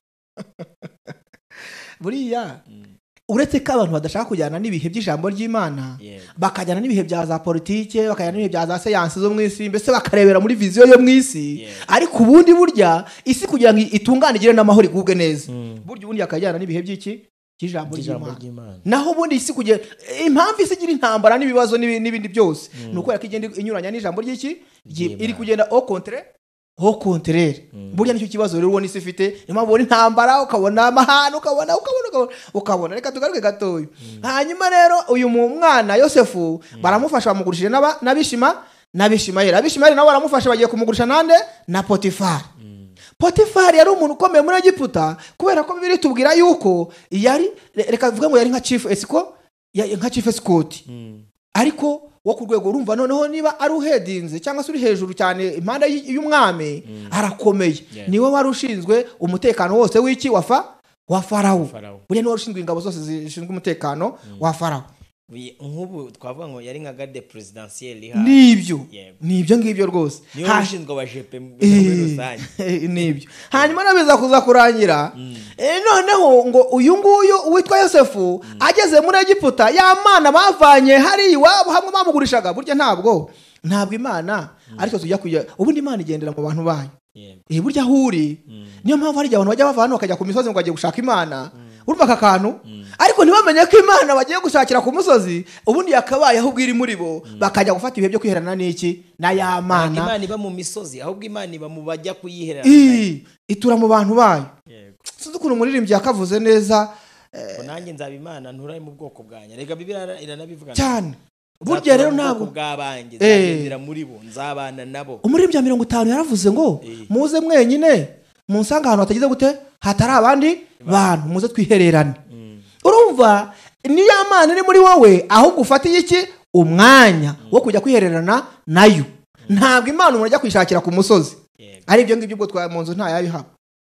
Buriya uretse ko abantu badashaka kujyana n'ibihe by'ijambo ry'Imana bakajyana n'ibihe bya za politike bakajyana n'ibihe bya za siyansi zo mu isi mbese bakarebera muri viziyo yo mu isi ariko ubundi burya isi kugira ngo itunganigire n'amahoro igubwe neza burya ubundi akajyana n'ibihe by'iki cy'ijambo ry'Imana. Naho ubundi isi kugira impamvu isi igira intambara n'ibibazo n'ibindi byose nuko yakigenda inyuranya n'ijambo ry'iki iri kugenda au contraire ho contraire. Burya nicyo kibazo rero ubona isi ifite impamvu ubona intambara ukabona amahano ukabona ukabona ukabona reka tugaruke gatoyo. Hanyuma rero uyu mwana Yosefu baramufasha bamugurishije n'aba nabishima nabishimayeli abishimayeli nabo baramufasha bagiye kumugurisha nande na Potifari. Potifari yari umuntu ukomeye muri Egiputa kubera ko Bibiliya tubwira yuko yari reka vuga ngo yari nka chief esco nka chief escort ariko wo ku rwego urumva noneho niba ari uhedinze cyangwa se uri hejuru cyane impanda y'umwami arakomeye. Niwe wari ushinzwe umutekano wose w'iki wafa wa Farawo. Buriya niwe ushinzwe ingabo zose zishinzwe umutekano wa Farawo. Nk'ubu twavuga ngo yari nka garde presidentielle nibyo nibyo ngibyo rwose hashinzwe abajepe muri rusange nibyo. Hanyuma nabiza kuza kurangira noneho ngo uyu nguyu witwa Yosefu ageze muri Egiputa ya mana bavanye hari iwabo hamwe bamugurishaga. Burya ntabwo ntabwo Imana ariko tujya kujya ubundi Imana igendera mu bantu bayo. Eh burya huri niyo mpamvu hari abantu bajya bava hano bakajya ku misozi ngo bagiye gushaka Imana urumva aka kantu ariko ntibamenye ko Imana bagiye gushakira ku musozi ubundi yakabaye ahubwo iri muri bo bakajya gufata ibihe byo kwiherana n'iki na ya mana. Imana iba mu misozi ahubwo Imana iba mu bajya kuyiherana itura mu bantu bayo. Sinzi ukuntu umuririmbyi yakavuze neza ko nanjye nzaba Imana nturaye mu bwoko bwanjye. Rega Bibiliya iranabivuga cyane. Burya rero ntabwo bwabanjye zagendera muri bo nzabana nabo. Umuririmbyi wa mirongo itanu yaravuze ngo muze mwenyine munsanga ahantu hatagize gute hatari abandi bantu muze twihererane. Urumva ni ya mana iri muri wowe ahubwo ufatiye iki umwanya wo kujya kwihererana nayo. Ntabwo Imana umuntu ajya kwishakira ku musozi ari ibyo ngibyo ubwo twa mu nzu nta yabihaba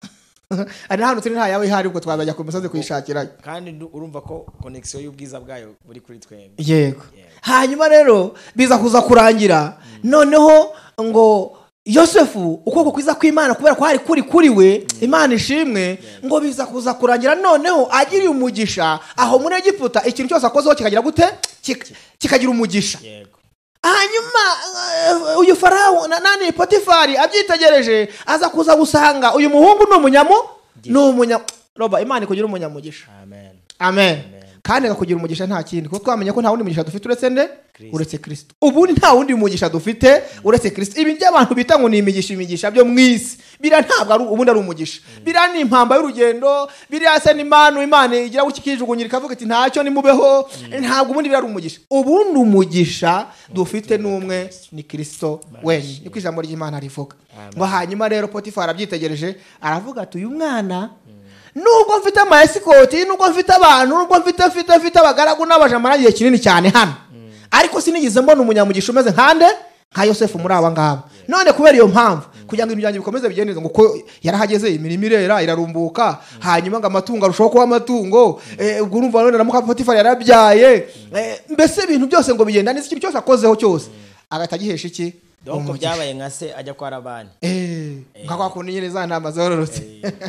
ari hano turi nta yawe ihari ubwo twazajya ku musozi kwishakira. Kandi urumva ko connection y'ubwiza bwayo buri kuri twembi. Yego. Hanyuma rero biza kuza kurangira noneho ngo Yosefu ukoko kwiza kw'Imana kubera ko hari kuri kuri we Imana ishimwe ngo biza kuza kurangira noneho agiriye umugisha aho muri Egiputa ikintu cyose akozeho kikagira gute kikagira umugisha. Hanyuma uyu Farawo nani Potifari abyitegereje aza kuza gusanga uyu muhungu no munyamu no munya roba Imana ikugira umunyamugisha. Amen. Amen. kandi agakugira umugisha nta kindi kuko twamenye ko nta wundi mugisha dufite uretse nde uretse Kristo ubundi nta wundi mugisha dufite uretse Kristo ibi by'abantu bita ngo ni imigisha imigisha byo mwisi bira ntabwo ari ubundi ari umugisha bira ni impamba y'urugendo bira se n'imana imana igira gukikijugunyira ikavuga iti ntacyo nimubeho ntabwo ubundi bira ari umugisha ubundi umugisha dufite n'umwe ni Kristo wenyine niko ijambo ry'Imana rivuga ngo hanyuma rero Potifari abyitegereje aravuga ati uyu mwana nubwo mfite amaesikoti nubwo mfite abantu nubwo mfite mfite mfite abagaragu n'abajama nagiye kinini cyane hano ariko sinigeze mbona umunyamugisha umeze nkande nka Yosefu muri aba ngaba none kubera iyo mpamvu kugira ngo ibyanjye bikomeze bigende neza ngo ko yarahageze imirimo irera irarumbuka hanyuma ngo amatungo arushaho kuba amatungo ubwo urumva none na muka Potifari yarabyaye mbese ibintu byose ngo bigenda neza ikintu cyose akozeho cyose agatagihesha iki donc byabaye nka se ajya kwa Labani eh ngakwa ko nyine za ntama zororotse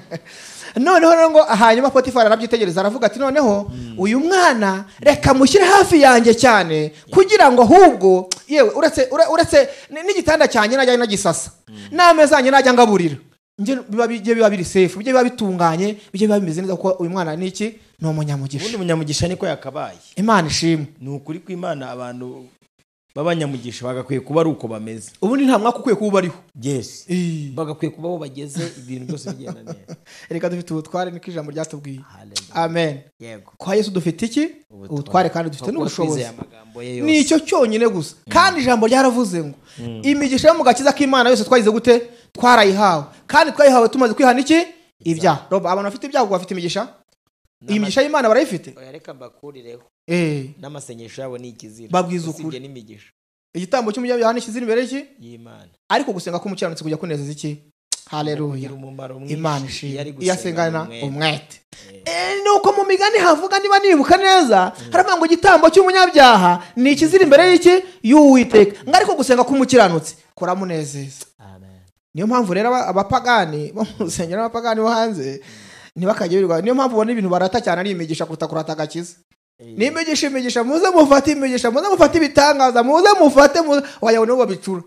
noneho rero ngo hanyuma Potifari arabyitegereza aravuga ati noneho uyu mwana reka mushyire hafi yanjye cyane kugira ngo ahubwo yewe uretse uretse n'igitanda cyanjye najya nagisasa n'ameza yanjye najya ngaburira nje biba bigiye biba biri safe bigiye biba bitunganye bigiye biba bimeze neza kuko uyu mwana niki no munyamugisha ubundi munyamugisha niko yakabaye Imana ishimwe ni ukuri kw'Imana abantu babanyamugisha bagakwiye kuba ari uko bameze ubundi nta mwaka ukwiye kuba bariho yes bagakwiye kuba bo bageze ibintu byose bigenda neza reka dufite ubutware niko ijambo ryatubwiye amen yego kwa Yesu dufite iki ubutware kandi dufite n'ubushobozi ni icyo cyonyine gusa kandi ijambo ryaravuze ngo imigisha yo mu gakiza k'Imana yose twagize gute twarayihawe kandi twayihawe tumaze kwihana iki ibyaha roba abantu bafite ibyaha bafite imigisha imigisha y'Imana barayifite reka mbakurireho eh n'amasengesho yabo ni ikizira babwiza ukuri n'imigisha igitambo cy'umunyabyaha ni ikizira imbere y'iki y'Imana ariko gusenga k'umukiranutsi kujya kunezeza iki haleluya Imana ishimwe iyasengana umwete eh nuko mu migani havuga niba nibuka neza haravuga ngo igitambo cy'umunyabyaha ni ikizira imbere y'iki y'Uwiteka ngariko gusenga k'umukiranutsi kora munezeza amen niyo mpamvu rero abapagani bo mu rusengero abapagani bo hanze ntibakagirirwa niyo mpamvu ubona ibintu barata cyane ari imigisha kuruta kurata agakiza ni imigisha imigisha muze mufate imigisha muze mufate ibitangaza muze mufate wayabona uwo babicura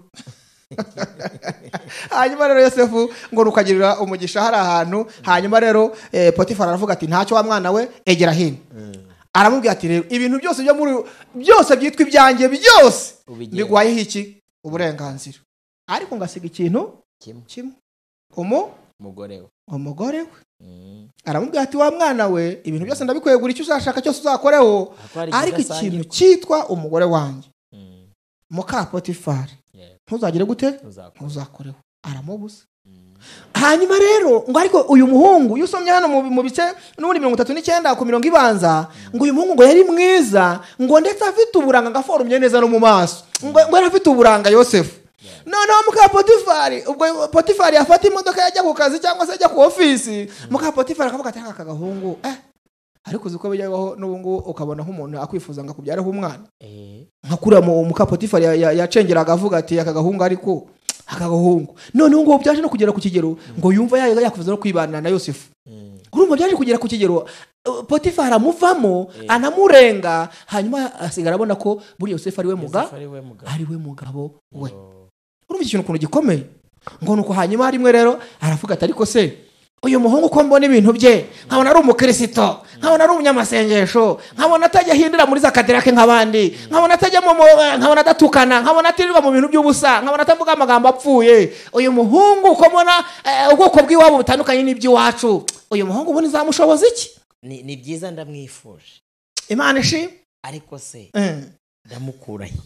hanyuma rero Yosefu ngo rukagirira umugisha hari ahantu hanyuma rero Potifari aravuga ati ntacyo wa mwana we egera hino aramubwira ati rero ibintu byose byo muri byose byitwa ibyanjye byose bigwayeho iki uburenganzira ariko ngasiga ikintu kimwe umu umugore we umugore we aramubwira ati wa mwana we ibintu byose ndabikwegura icyo uzashaka cyose uzakoreho ariko ikintu cyitwa umugore wanjye muka Potifari ntuzagire gute ntuzakoreho aramubuza hanyuma rero ngo ariko uyu muhungu yusomye hano mu bice n'ubundi mirongo itatu n'icyenda ku mirongo ibanza ngo uyu muhungu ngo yari mwiza ngo ndetse afite uburanga ngaforumye neza no mu maso ngo yari afite uburanga Yosefu noneho muka Potifari ubwo Potifari yafata imodoka yajya ku kazi cyangwa se yajya ku ofisi muka Potifari akavuga ati aka gahungu eh ariko uziko bijyaho n'ubungu ukabona nk'umuntu akwifuza ngo kubyareho umwana eh nkakura mu muka Potifari yacengeraga avuga ati aka gahungu ariko aka gahungu noneho ngo byaje no kugera ku kigero ngo yumva yaga yakuvuza no kwibanana na Yosefu urumva byaje kugera ku kigero Potifari amuvamo anamurenga hanyuma asigara abona ko buri Yosefu ari we muga ari we mugabo we urumva ikintu kuntu gikomeye ngo nuko hanyuma rimwe rero aravuga ati ariko se uyu muhungu ko mbona ibintu bye nkabona ari umukristo nkabona ari umunyamasengesho nkabona atajya hindira muri zakadirake nk'abandi nkabona atajya mu nkabona adatukana nkabona atirirwa mu bintu by'ubusa nkabona atavuga amagambo apfuye uyu muhungu ko mbona ubwoko bw'iwabo butandukanye n'iby'iwacu uyu muhungu ubona izamushoboza iki ni byiza ndamwifuje Imana ishimwe ariko se ndamukura he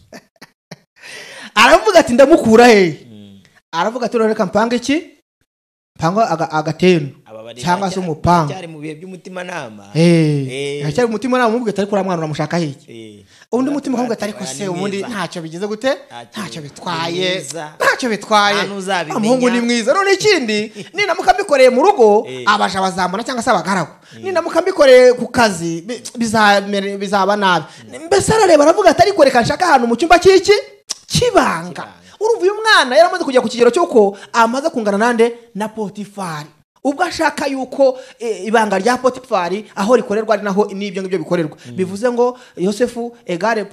aravuga ati ndamukura he aravuga ati reka mpange iki panga agatenu cyangwa se umupanga cyari mu bihe by'umutima nama eh cyari mu mutima nama mubwe atari kuri mwana uramushaka hiki ubundi mutima kavuga atari ko se ubundi ntacyo bigize gute ntacyo bitwaye ntacyo bitwaye umuhungu ni mwiza none ikindi nina mukambikoreye mu rugo abaje bazambona cyangwa se abagaragu nina mukambikoreye ku kazi bizaba nabi mbese arareba aravuga atari ko reka nshaka ahantu mu cyumba cy'iki kibanga urumva uyu mwana yaramaze kujya ku kigero cyuko amaze kungana nande na Potifari ubwo ashaka yuko ibanga rya Potifari aho rikorerwa ari naho n'ibyo ngibyo bikorerwa bivuze ngo Yosefu egare po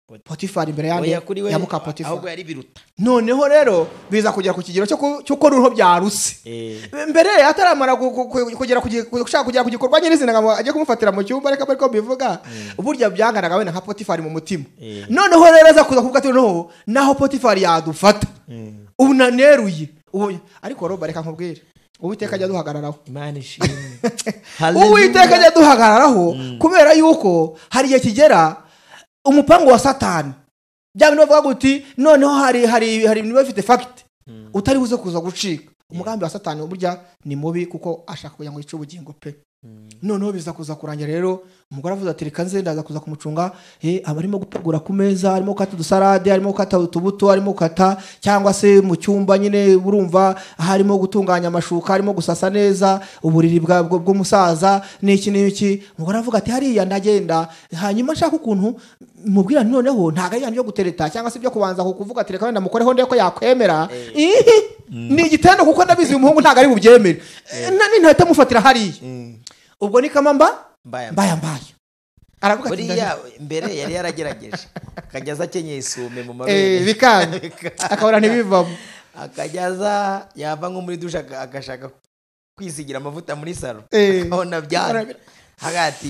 Potifari imbere yandi ya muka Potifari ahubwo yari biruta noneho rero biza kugera ku kigero cyo cyo ko ruho byaruse mbere ataramara kugera gushaka kugera ku gikorwa nyirizina ngo ajye kumufatira mu cyumba reka bariko bivuga uburyo byanganaga wenda nka Potifari mu mutima noneho rero aza kuza kuvuga ati no naho Potifari yadufata ubu naneruye ariko roba reka nkubwire Uwiteka ajya duhagararaho Imana ishimwe Uwiteka ajya duhagararaho kubera yuko hari igihe kigera umupango wa Satani bya bintu bavuga guti noneho hari hari hari ibintu bifite fact utari buze kuza gucika umugambi wa Satani burya ni mubi kuko ashaka kugira ngo yice ubugingo pe noneho biza kuza kurangira rero umugore avuze ati reka nze ndaza kuza kumucunga eh abarimo gupagura ku meza arimo gukata udusalade arimo gukata utubuto arimo gukata cyangwa se mu cyumba nyine urumva harimo gutunganya amashuka arimo gusasa neza uburiri bwa bw'umusaza n'iki n'iki umugore avuga ati hariya ndagenda hanyuma ashaka ukuntu mubwira noneho ntaga yandi yo gutereta cyangwa se byo kubanza kuvuga ati reka wenda mukoreho ndeko yakwemera ni igitendo kuko ndabizi umuhungu ntaga ari bubyemere nani ntahita mufatira hariya ubwo ni kamamba mbaya mbaya aravuga ati mbere yari yaragerageje akajyaza akenyeye isume mu mabere eh bikanga akabura ntibivamo akajyaza yava nko muri dusha agashaka kwisigira amavuta muri salo akabona byara hagati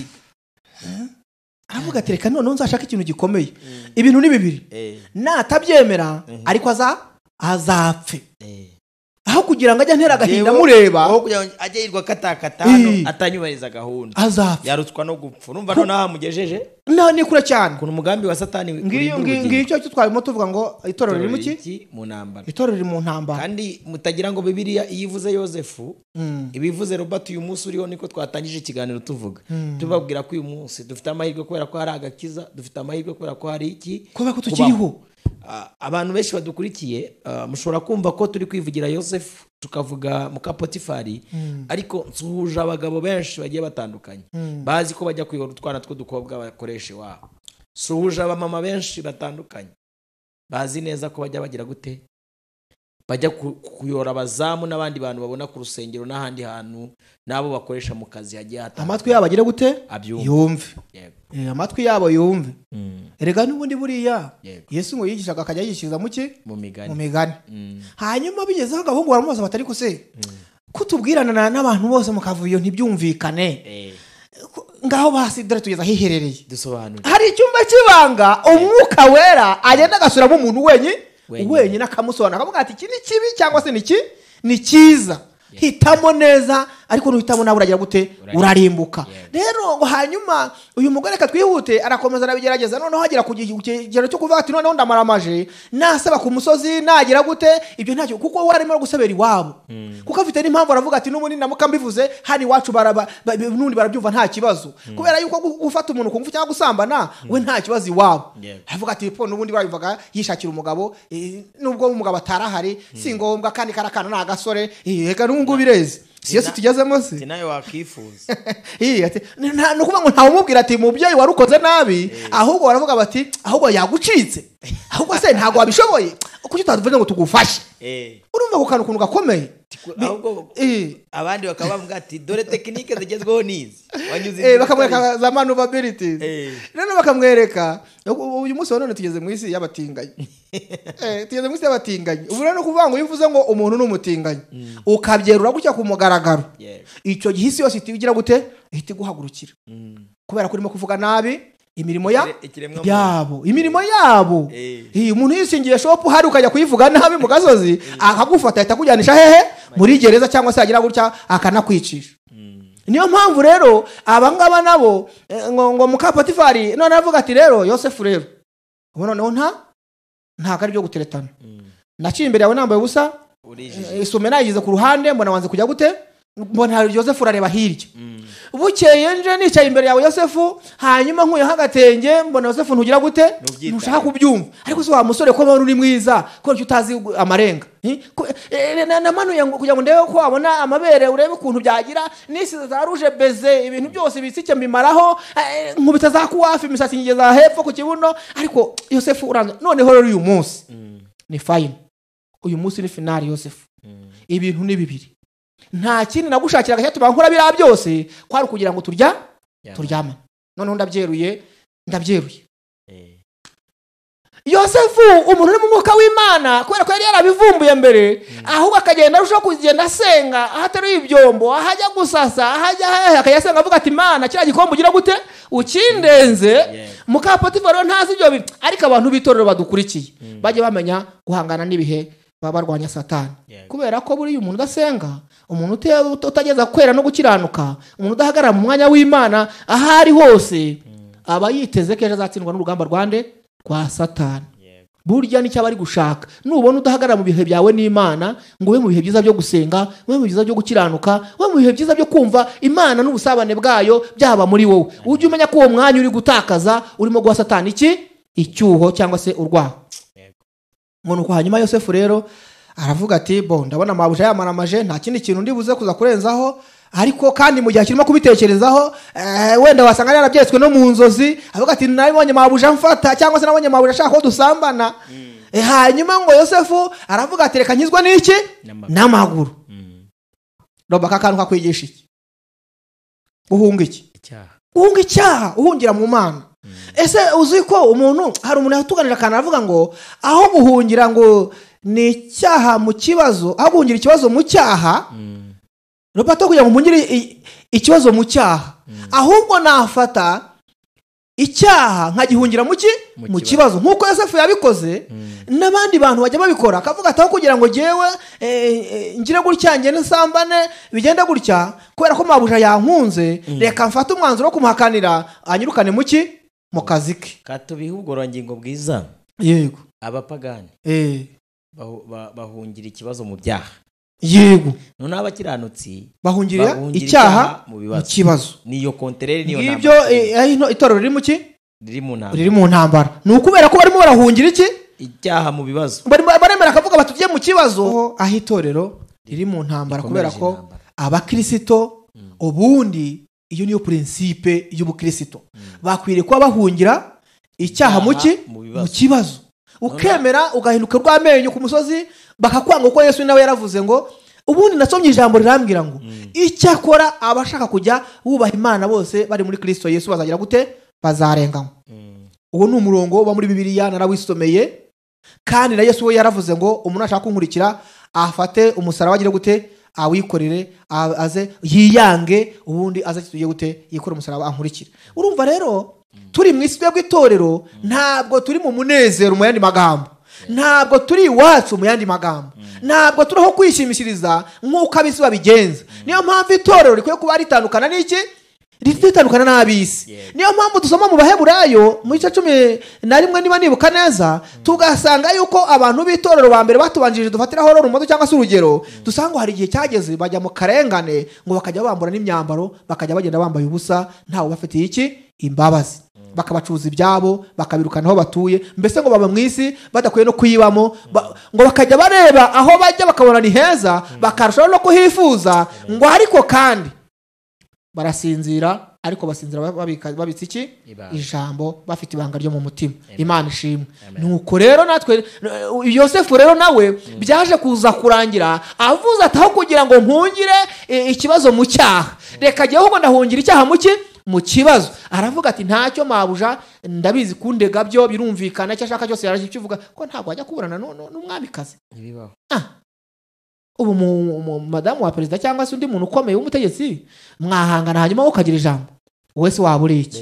aravuga ati reka none nzashaka ikintu gikomeye ibintu ni bibiri natabyemera ariko aza azapfe aho kugira ngo ajya ntera gahinda mureba aho kugira ngo ajye yirwa katakata hano atanyubariza gahunda azapfa yarutswa no gupfa urumva none hamugejeje no ni kure cyane kuno umugambi wa Satani ngiyo ngiyo cyo twabimo tuvuga ngo itorero riri muki mu ntambara itorero riri mu ntambara kandi mutagira ngo Bibiliya iyivuze Yosefu ibivuze Robert uyu munsi uriho niko twatangije ikiganiro tuvuga tubabwira ko uyu munsi dufite amahirwe kubera ko hari agakiza dufite amahirwe kubera ko hari iki kubera ko tukiriho abantu benshi badukurikiye mushobora kumva ko turi kwivugira Yosefu tukavuga muka Potifari ariko nsuhuje abagabo benshi bagiye batandukanye bazi ko bajya kuyora utwana two dukobwa bakoreshe wabo suhuje abamama benshi batandukanye bazi neza ko bajya bagira gute bajya kuyora abazamu n'abandi bantu babona ku rusengero n'ahandi hantu nabo bakoresha mu kazi hagiye hatandukanye amatwi yabo agira gute yumve eh amatwi yabo yumve erega n'ubundi buriya Yesu ngo yigishaga akajya yishiza muki mu migani mu migani hanyuma bigezeho agahungu baramubaza batari ko se kutubwirana n'abantu bose mukavuyo ntibyumvikane ngaho basi dore tugeza hiherereye dusobanura hari icyumba kibanga umwuka wera agenda agasura mu muntu wenye wenyine akamusobanura akavuga ati iki ni kibi cyangwa se niki ni cyiza hitamo neza ariko nuhitamo nawe uragira gute urarimbuka rero ngo hanyuma uyu mugore katwihute arakomeza arabigerageza noneho hagera ku kigero cyo kuvuga ati noneho ndamaramaje nasaba ku musozi nagira gute ibyo ntacyo kuko warimo gusabera iwabo kuko afite n'impamvu aravuga ati n'ubundi namuka mbivuze hani wacu baraba nundi barabyumva nta kibazo kubera yuko gufata umuntu ku ngufu cyangwa gusambana we nta kibazo iwabo aravuga ati po n'ubundi barayumvaga yishakira umugabo nubwo umugabo atarahari si ngombwa kandi karakana na gasore ega n'ubwo bireze Yesu tugezemo se nawe wakifuza eh ati no kuvuga ngo ntawe umubwira ati mubyeyi warukoze nabi ahubwo baravuga bati ahubwo yagucitse ahubwo se ntago wabishoboye kuki utavuze ngo tugufashe eh urumva gukana ukuntu gakomeye ahubwo eh abandi bakaba bavuga ati dore technique zigezweho nizi wanyuze eh bakamwereka za maneuverabilities none bakamwereka uyu munsi none tugeze mu isi y'abatinganye eh tugeze mu isi y'abatinganye ubu rero kuvuga ngo yivuze ngo umuntu n'umutinganye ukabyerura gutya ku mugaragaro icyo gihisi yose itigira gute ihita guhagurukira kubera ko urimo kuvuga nabi imirimo ya yabo imirimo yabo eh umuntu yisingiye shop hari ukajya kuyivuga nabi mu gasozi akagufata ahita kujyanisha hehe muri gereza cyangwa se agira gutya akanakwicisha niyo mpamvu rero abangaba nabo ngo ngo muka Potifari none avuga ati rero Yosefu rero noneho nta nta kari byo guteretana naciye imbere yawe nambaye ubusa isume nayigize ku ruhande mbona wanze kujya gute mbona Yosefu arareba hirya bukeye nje nicaye imbere yawe Yosefu hanyuma nkuye hagatenge mbona Yosefu ntugira gute ntushaka kubyumva ariko se wa musore ko bari uri mwiza ko cyo utazi amarenga na manuye kugira ngo ndebe ko abona amabere urebe ukuntu byagira nisi za rouge beze ibintu byose bisike mbimaraho nkubita za kuwafi imisatsi ngeza hepfo ku kibuno ariko Yosefu uranze noneho rero uyu munsi ni fine uyu munsi ni finale Yosefu ibintu ni bibiri nta kindi nagushakiraga cyo tubankora bira byose kwari kugira ngo turya turyama none ndabyeruye ndabyeruye Yosefu umuntu uri mu mwuka w'Imana kubera ko yari yarabivumbuye mbere ahubwo akagenda arushaho kugenda asenga ahatari ibyombo ahajya gusasa ahajya akayasenga avuga ati Imana kira gikombe ugira gute ukindenze muka Potifari ntazi ibyo ariko abantu bitorero badukurikiye baje bamenya guhangana n'ibihe babarwanya Satani kubera ko buri umuntu udasenga umuntu utageza kwera no gukiranuka umuntu udahagarara mu mwanya w'Imana ahari hose aba yiteze ko azatsindwa n'urugamba rwande kwa Satani burya nicyo bari gushaka nubona udahagarara mu bihe byawe n'Imana ngo ube mu bihe byiza byo gusenga ube mu bihe byiza byo gukiranuka ube mu bihe byiza byo kumva Imana n'ubusabane bwayo byaba muri wowe ujye umenya ko uwo mwanya uri gutakaza urimo guha Satani iki icyuho cyangwa se urwaho ngo nuko hanyuma Yosefu rero aravuga ati bo ndabona mabuja yamaramaje nta kindi kintu ndibuze kuza kurenzaho ariko kandi mu gihe kirimo kubitekerezaho eh, wenda wasanga yarabyetswe no mu nzozi avuga ati nabonye mabuja mfata cyangwa se nabonye mabuja ashaka ko dusambana mm. eh, hanyuma ngo Yosefu aravuga ati reka nkizwa n'iki n'amaguru mm. roba kakantu kakwigisha iki uhunga iki icyaha uhunga icyaha uhungira mu Mana mm. ese uzi ko umuntu hari umuntu yatuganira kana aravuga ngo aho guhungira ngo ni icyaha mu kibazo aho guhungira ikibazo mu cyaha mm. Robato kugira ngo mpungire ikibazo mu cyaha ahubwo nafata icyaha nkagihungira mu ki mu kibazo nkuko Yosefu yabikoze n'abandi bantu bajya babikora akavuga ataho kugira ngo jewe ngire gutya ngene nsambane bigenda gutya kubera ko mabuja yankunze reka mfata umwanzuro wo kumuhakanira anyirukane mu ki mu kazi ke katubiha ubworongingo bwiza yego abapagani eh bahungira ikibazo mu byaha yego none abakiranutsi bahungira icyaha mu kibazo niyo kontrere niyo namba ibyo eh itorero riri mu ki riri mu ntambara riri mu ntambara nukubera ko barimo barahungira iki icyaha mu bibazo baremera akavuga batugiye mu kibazo aho itorero riri mu ntambara kubera ko abakristo ubundi iyo niyo principe y'ubukristo bakwiriye kuba bahungira icyaha mu ki mu kibazo ukemera ugahinduka rwamenyo ku musozi bakakwanga uko Yesu nawe yaravuze ngo ubundi nasomye ijambo rirambwira ngo icyakora abashaka kujya bubaha Imana bose bari muri Kristo Yesu bazagira gute bazarengamo uwo ni umurongo wa muri Bibiliya narawisomeye kandi na Yesu we yaravuze ngo umuntu ashaka kunkurikira afate umusaraba agira gute awikorere aze yiyange ubundi aze tugiye gute yikora umusaraba ankurikira urumva rero turi mu isi y'Itorero ntabwo turi mu munezero mu yandi magambo ntabwo turi iwacu mu yandi magambo ntabwo turiho kwishimishiriza nk'uko abisi babigenza niyo mpamvu itorero rikwiye kuba ritandukana n'iki ritandukana n'abisi niyo mpamvu dusoma mu Baheburayo mu gice cumi na rimwe niba nibuka neza tugasanga yuko abantu b'itorero ba mbere batubanjije dufatiraho rumodo cyangwa se urugero dusanga hari igihe cyageze bajya mu karengane ngo bakajya bambura n'imyambaro bakajya bagenda bambaye ubusa ntawe bafitiye iki imbabazi bakabacuza ibyabo bakabirukana aho batuye mbese ngo baba mu isi badakwiye no kuyibamo ngo bakajya bareba aho bajya bakabona ni heza bakarushaho no kuhifuza ngo ariko kandi barasinzira ariko basinzira babitse iki ijambo bafite ibanga ryo mu mutima Imana ishimwe nuko rero natwe Yosefu rero nawe byaje kuza kurangira avuze ataho kugira ngo mpungire ikibazo mu cyaha reka jye ahubwo ndahungira icyaha mu ki mu kibazo aravuga ati ntacyo mabuja ndabizi kundega byo birumvikana cyo ashaka cyose yarakivuga ko ntabwo ajya kuburana n'umwamikazi ibibaho ah ubu mu madamu wa perezida cyangwa se undi muntu ukomeye w'umutegetsi mwahangana hanyuma ukagira ijambo wese waburi iki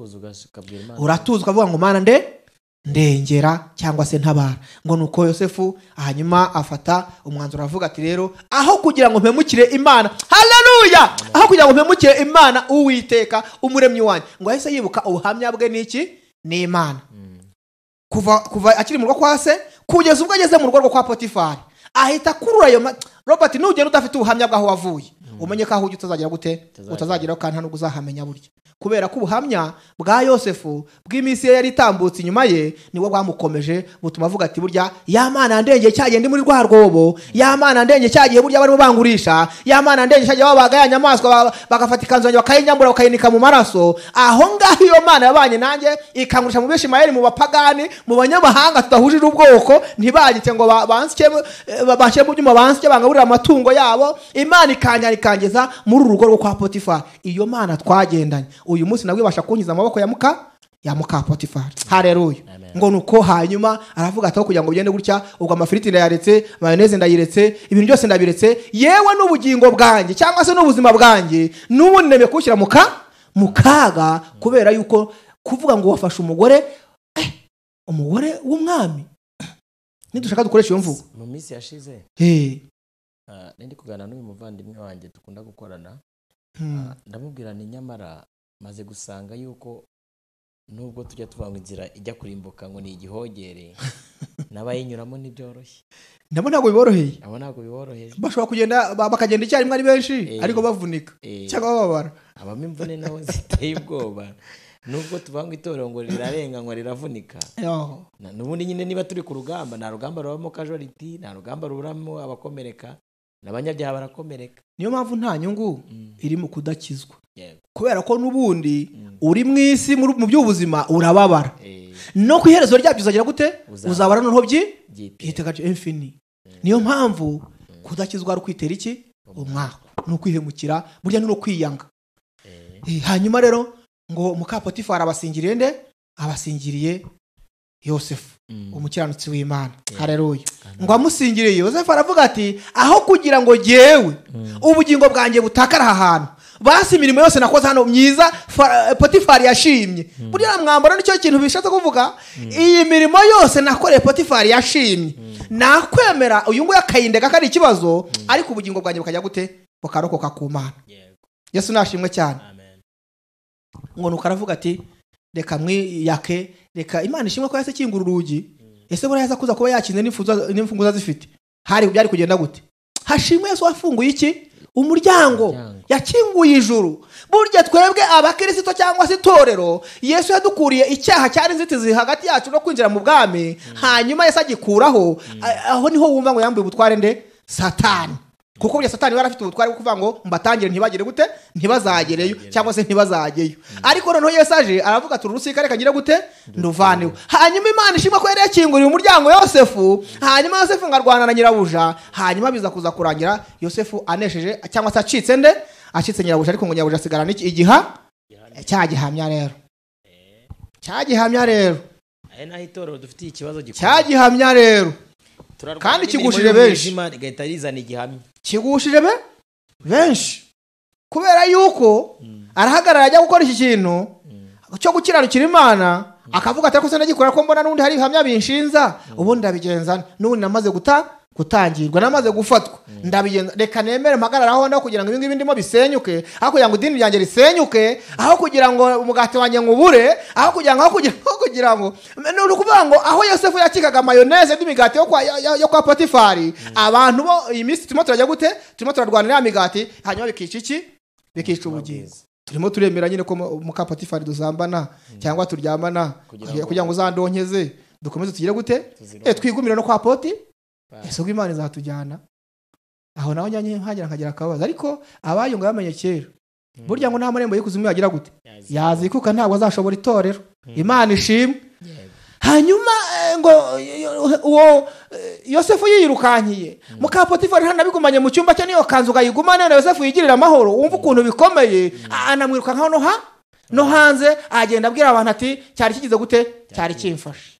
uratuza ukavuga ngo Mana nde ndengera cyangwa se ntabara ngo nuko Yosefu hanyuma afata umwanzuro avuga ati rero aho kugira ngo mpemukire Imana haleluya aho kugira ngo mpemukire Imana Uwiteka umuremyi wanjye ngo ahise yibuka ubuhamya bwe niki ni Imana kuva kuva akiri mu rugo kwa se kugeza ubwo ageze mu rugo rwo kwa Potifari ahita kurura ayo Robert nugenda udafite ubuhamya bwaho wavuye umenye ko aho ujya utazagira gute utazagira kandi nta n'uzahamenya burya kubera ko ubuhamya bwa Yosefu bw'imisi ye yari itambutse inyuma ye niwo bwamukomeje butuma avuga ati burya ya Mana ndenge cyagiye ndi muri rwa rwobo ya Mana ndenge cyagiye burya barimo bangurisha ya Mana ndenge cyagiye babaga ya nyamaswa bagafata ikanzu yanjye bakayinyambura bakayinika mu maraso aho ngaho iyo Mana yabanye nanjye ikangurisha mu Bishimayeli mu bapagani mu banyamahanga tudahujije ubwoko ntibagite ngo bansike bashe mu byuma bansike bangaburira amatungo yabo Imana ikanyari kangeza muri urugo rwo kwa Potifari iyo Mana twagendanye uyu munsi nabwe basha kunkiza amaboko ya muka ya muka Potifari. Haleluya. Ngo nuko hanyuma aravuga ati aho kugira ngo ugende gutya ubwo amafiriti ndayaretse, mayoneze ndayiretse, ibintu byose ndabiretse, yewe n'ubugingo bwanjye cyangwa se n'ubuzima bwanjye n'ubundi neme kushyira muka mukaga kubera yuko kuvuga ngo wafashe umugore eh, umugore w'umwami. Nidushaka dukoresha iyo mvugo mu minsi yashize eh uh, ndi kugana n'uyu muvandimwe wanjye dukunda gukorana hmm. uh, ndamubwira ni nyamara maze gusanga yuko nubwo tujya tuvanga inzira ijya kurimbuka ngo ni igihogere nabayinyuramo n'ibyoroshye. Ndabona ntabwo biboroheye. Abo ntabwo biboroheye. Bashobora kugenda bakagenda icyarimwe ari benshi e, ariko bavunika e, cyangwa babara. Abamo imvune naho ziteye ubwoba. Nubwo tuvanga itorero ngo rirarenga ngo riravunika. Yo. Na nubundi nyine niba turi ku rugamba na rugamba rubamo casualty, na rugamba ruramo abakomereka, n'abanyabyaha barakomereka. Niyo mpamvu nta nyungu mm. iri mu kudakizwa. Yeah. Kubera ko nubundi mm. uri mu isi mu by'ubuzima urababara. E. No kwiherezo ryabyo uzagira gute? Uzabara, uzabara noneho byi itekaje infini. Mm. Niyo mpamvu mm. kudakizwa ari kwitera iki? Umwaka. No kwihemukira burya no kwiyanga. E. E, hanyuma rero ngo muka Potifari abasingiriye nde? Abasingiriye Yosefu mm. umukiranutsi w'Imana. Yeah. Haleluya. Ngo amusingiriye Yosefu aravuga ati aho kugira ngo jewe mm. ubugingo bwanjye butakara ahantu basi imirimo yose nakoze hano myiza Potifari yashimye. Mm. Buriya mwambaro nicyo kintu bishatse kuvuga mm. iyi mirimo yose nakoreye Potifari yashimye mm. nakwemera uyu ngo yakayindega kari ikibazo mm. ariko ubugingo bwanjye bukajya gute bukarokoka ku Mana. Yeah. Yesu nashimwe cyane. Amen. Ngo nukaravuga ati reka mwi yake reka Imana ishimwe ko yase kingura urugi mm. ese bora yaza kuza kuba yakinze n'imfunguzo zifite hari byari kugenda gute? Hashimwe Yesu wafunguye iki? Umuryango yakinguye ijuru. Burya twebwe abakristo cyangwa se itorero Yesu yadukuriye icyaha cyari inzitizi hagati yacu no kwinjira mu bwami mm. hanyuma Yesu agikuraho mm. aho niho wumva ngo yambuye ubutware nde? Satani. Kuko buri Satani yari afite ubutware kuvuga ngo mbatangire ntibagire gute? Ntibazagereyo cyangwa se ntibazageyo. Mm. Ariko noneho Yesu aje aravuga ati urusika reka ngira gute? Nduvaniwe. Hanyuma Imana ishimwe ko yari yakinguriye umuryango Yosefu, hanyuma Yosefu ngarwana na nyirabuja, hanyuma biza kuza kurangira Yosefu anesheje cyangwa se acitse nde? Acitse nyirabuja, ariko ngo nyirabuja asigarana iki? Igiha cyagihamya rero. Cyagihamya rero. Aye naho itorero dufitiye ikibazo gikomeye. Cyagihamya rero. Kandi kigushije benshi igahita rizana igihamya. Kigushije be benshi kubera yuko mm. arahagarara ajya gukora iki kintu mm. cyo gukiranukira Imana mm. akavuga ati ko se ndagikora ko mbona nundi hari ihamya binshinza mm. ubundi ndabigenza nubundi namaze guta gutangirwa namaze gufatwa mm. ndabigenza reka nemere mpagararaho no kugira ngo ibingi bindimo bisenyuke aho kugira ngo idini ryanjye risenyuke aho kugira ngo umugati wanjye ngubure aho kugira ngo aho kugira ngo kugira ngo no kuvuga ngo aho Yosefu yakikaga mayoneze n'imigati yo kwa yo kwa Potifari mm. abantu bo iyi minsi turimo turajya gute turimo turarwanira ya migati hanyuma bikica iki bikica ubugingo. Turimo turemera nyine ko muka Potifari duzambana mm. cyangwa turyamana kugira ngo uzandonkeze dukomeze tugire gute eh twigumira no kwa Poti ese ubwo Imana izatujyana aho naho nyanye nkagira nkagira akabaza ariko abayunga bamenye kera mm. burya ngo nta marembo y'ikuzimu yagira gute yazikuka ntabwo azashobora itorero mm. Imana ishimwe. Yeah. Hanyuma ngo uwo Yosefu yirukankiye mm. muka Potifari hana bigumanye mu cyumba cyo niyo kanzu gayigumane na Yosefu yigirira amahoro wumva ukuntu bikomeye mm. anamwiruka nkaho no ha no hanze agenda abwira abantu ati cyari kigize gute cyari kimfashe.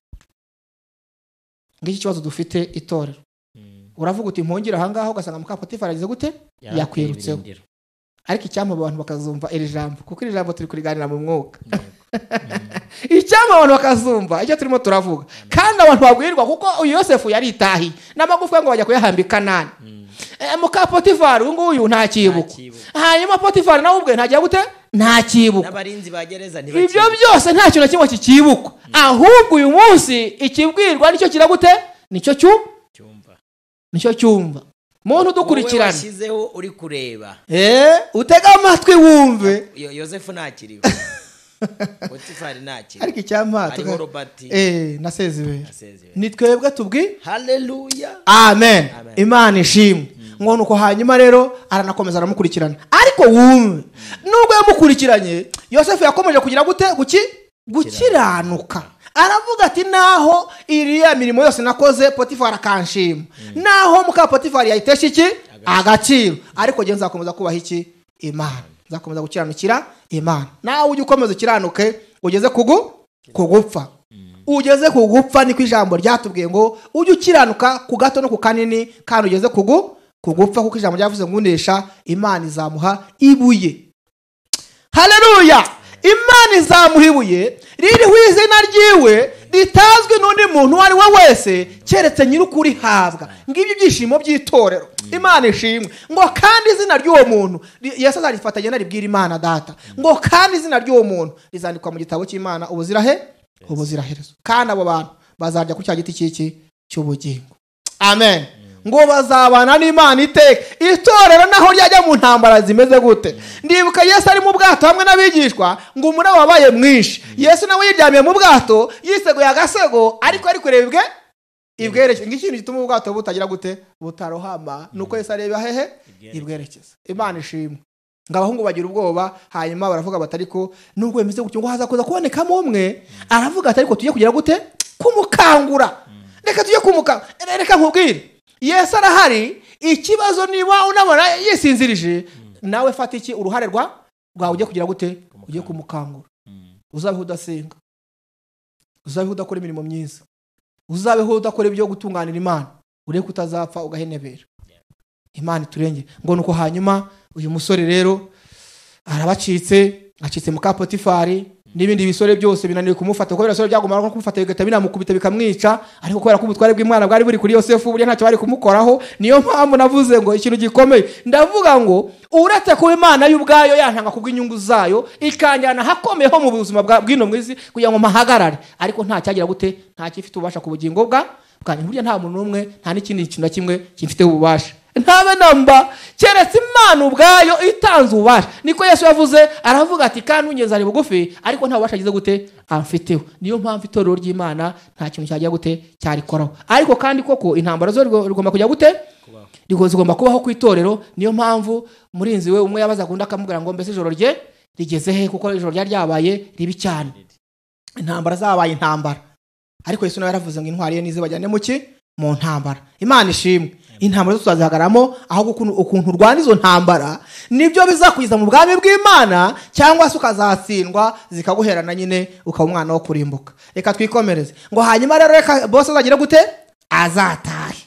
Ngiki kibazo dufite itorero mm. uravuga uti mpongira ahangaho ugasanga muka Potifari agize gute yakwirutseho ariko icyampa abantu bakazumva iri jambo kuko iri jambo turi kuriganira mu mwuka icyampa abantu bakazumva icyo turimo turavuga mm. kandi abantu babwirwa kuko uyu Yosefu yari itahi n'amagufwa ngo bajya kuyahambika nani mm. e, muka Potifari uyu nguyu nta kibuka hanyuma Potifari nawe ubwe ntagira gute nta kibuka n'abarinzi bagereza ntibakibuka ibyo byose nta kintu kimwe kikibuka mm. ahubwo uyu munsi ikibwirwa nicyo kiragute nicyo cyumva nicyo cyumva muntu dukurikirana washyizeho uri kureba eh utega amatwi wumve Yosefu nakiriwe Potifari nakiriwe ariko icyampa ari Robert eh nasezewe ni twebwe tubwi haleluya amen, amen. Imana ishimwe mm. ngo nuko hanyuma rero aranakomeza aramukurikirana ariko wumve mm. nubwo yamukurikiranye Yosefu yakomeje kugira gute guki gukiranuka aravuga ati naho iriya mirimo yose nakoze Potifari akanshima mm. naho muka Potifari yayitesha iki agaciro ariko je nzakomeza kubaha iki Imana nzakomeza gukiranukira Imana nawe ujye ukomeza ukiranuke ugeze kugu ku gupfa. Ugeze ku gupfa niko ijambo ryatubwiye ngo ujye ukiranuka ku gato no ku kanini kandi ugeze ku gupfa kuko ijambo ryavuze ngo unesha Imana izamuha ibuye. Haleluya! Imana izamuha ibuye ririho izina ryiwe ritazwi n'undi muntu uwo ari we wese keretse nyir'ukuri habwa. Ngibyo ibyishimo by'itorero. Imana ishimwe ngo kandi izina ry'uwo muntu Yesu azarifatanya naribwira Imana Data ngo kandi izina ry'uwo muntu rizandikwa mu gitabo cy'Imana ubuzirahe ubuziraherezo kandi abo bantu bazarya ku cya giti cy'iki cy'ubugingo. Amen. Ngo bazabana n'Imana iteka. Itorero naho ryajya mu ntambara zimeze gute? Ndibuka Yesu ari mu bwato hamwe n'abigishwa ngo umuraba wabaye mwinshi. Yesu nawe yiryamiye mu bwato yiseguye agasego ariko ari kurebwe ibwerekeza. Ng'ikintu gituma ubwato butagira gute butarohama nuko Yesu areba hehe ibwerekeza. Imana ishimwe. Ngabahungu bagira ubwoba hanyuma baravuga batariko nubwo bemeze gutyo ngo haza kuza kubonekamo umwe aravuga atariko tujye kugira gute kumukangura. Reka tujye kumuka reka nkubwire Yesu arahari. Ikibazo niba unabona yisinzirije nawe fata iki uruhare rwa rwa ujye kugira gute ujye kumukangura. Uzabeho udasenga, uzabeho udakora imirimo myiza, uzabeho udakora ibyo gutunganira Imana, ureke utazapfa ugahenebera. Imana turenge ngo nuko hanyuma uyu musore rero arabacitse acitse mu Potifari n'ibindi bisore byose binaniye kumufata kuko birasore byagomara ko kumufata bigata binamukubita bikamwica ariko kubera ko ubutware bw'Imana bwari buri kuri Yosefu burya ntacyo bari kumukoraho. Niyo mpamvu navuze ngo ikintu gikomeye ndavuga ngo uretse ko Imana y'ubwayo yantanga kubw'inyungu zayo ikanjyana hakomeyeho mu buzima bw'ino mwisi kugira ngo mahagarare ariko nta cyagira gute nta kifite ububasha ku bugingo bwa bwanyu. Burya nta muntu n'umwe nta n'ikindi kintu na kimwe gifite ububasha ntabe namba keretse Imana ubwayo itanze ububasha. Niko Yesu yavuze aravuga ati kandi unyeze ari bugufi ariko nta bubasha agize gute amfiteho. Niyo mpamvu itorero ry'Imana nta kintu cyagira gute cyarikoraho ariko kandi koko intambara zo rigomba kujya gute rigomba kubaho ku itorero. Niyo mpamvu murinzi we umwe yabaza gunda akamubwira ngo mbese ijoro rye rigeze he kuko ijoro ryari ryabaye ribi cyane intambara zabaye intambara ariko Yesu nawe yaravuze ngo intwari ye nize bajyane mu ki mu ntambara. Imana ishimwe. Intambara zo tuzazihagaramo aho ukuntu urwana izo ntambara nibyo bizakwiza mu bwami bw'Imana cyangwa se ukazatsindwa zikaguherana nyine ukaba umwana wo kurimbuka. Reka twikomereze ngo hanyuma rero reka bose azagira gute azatahe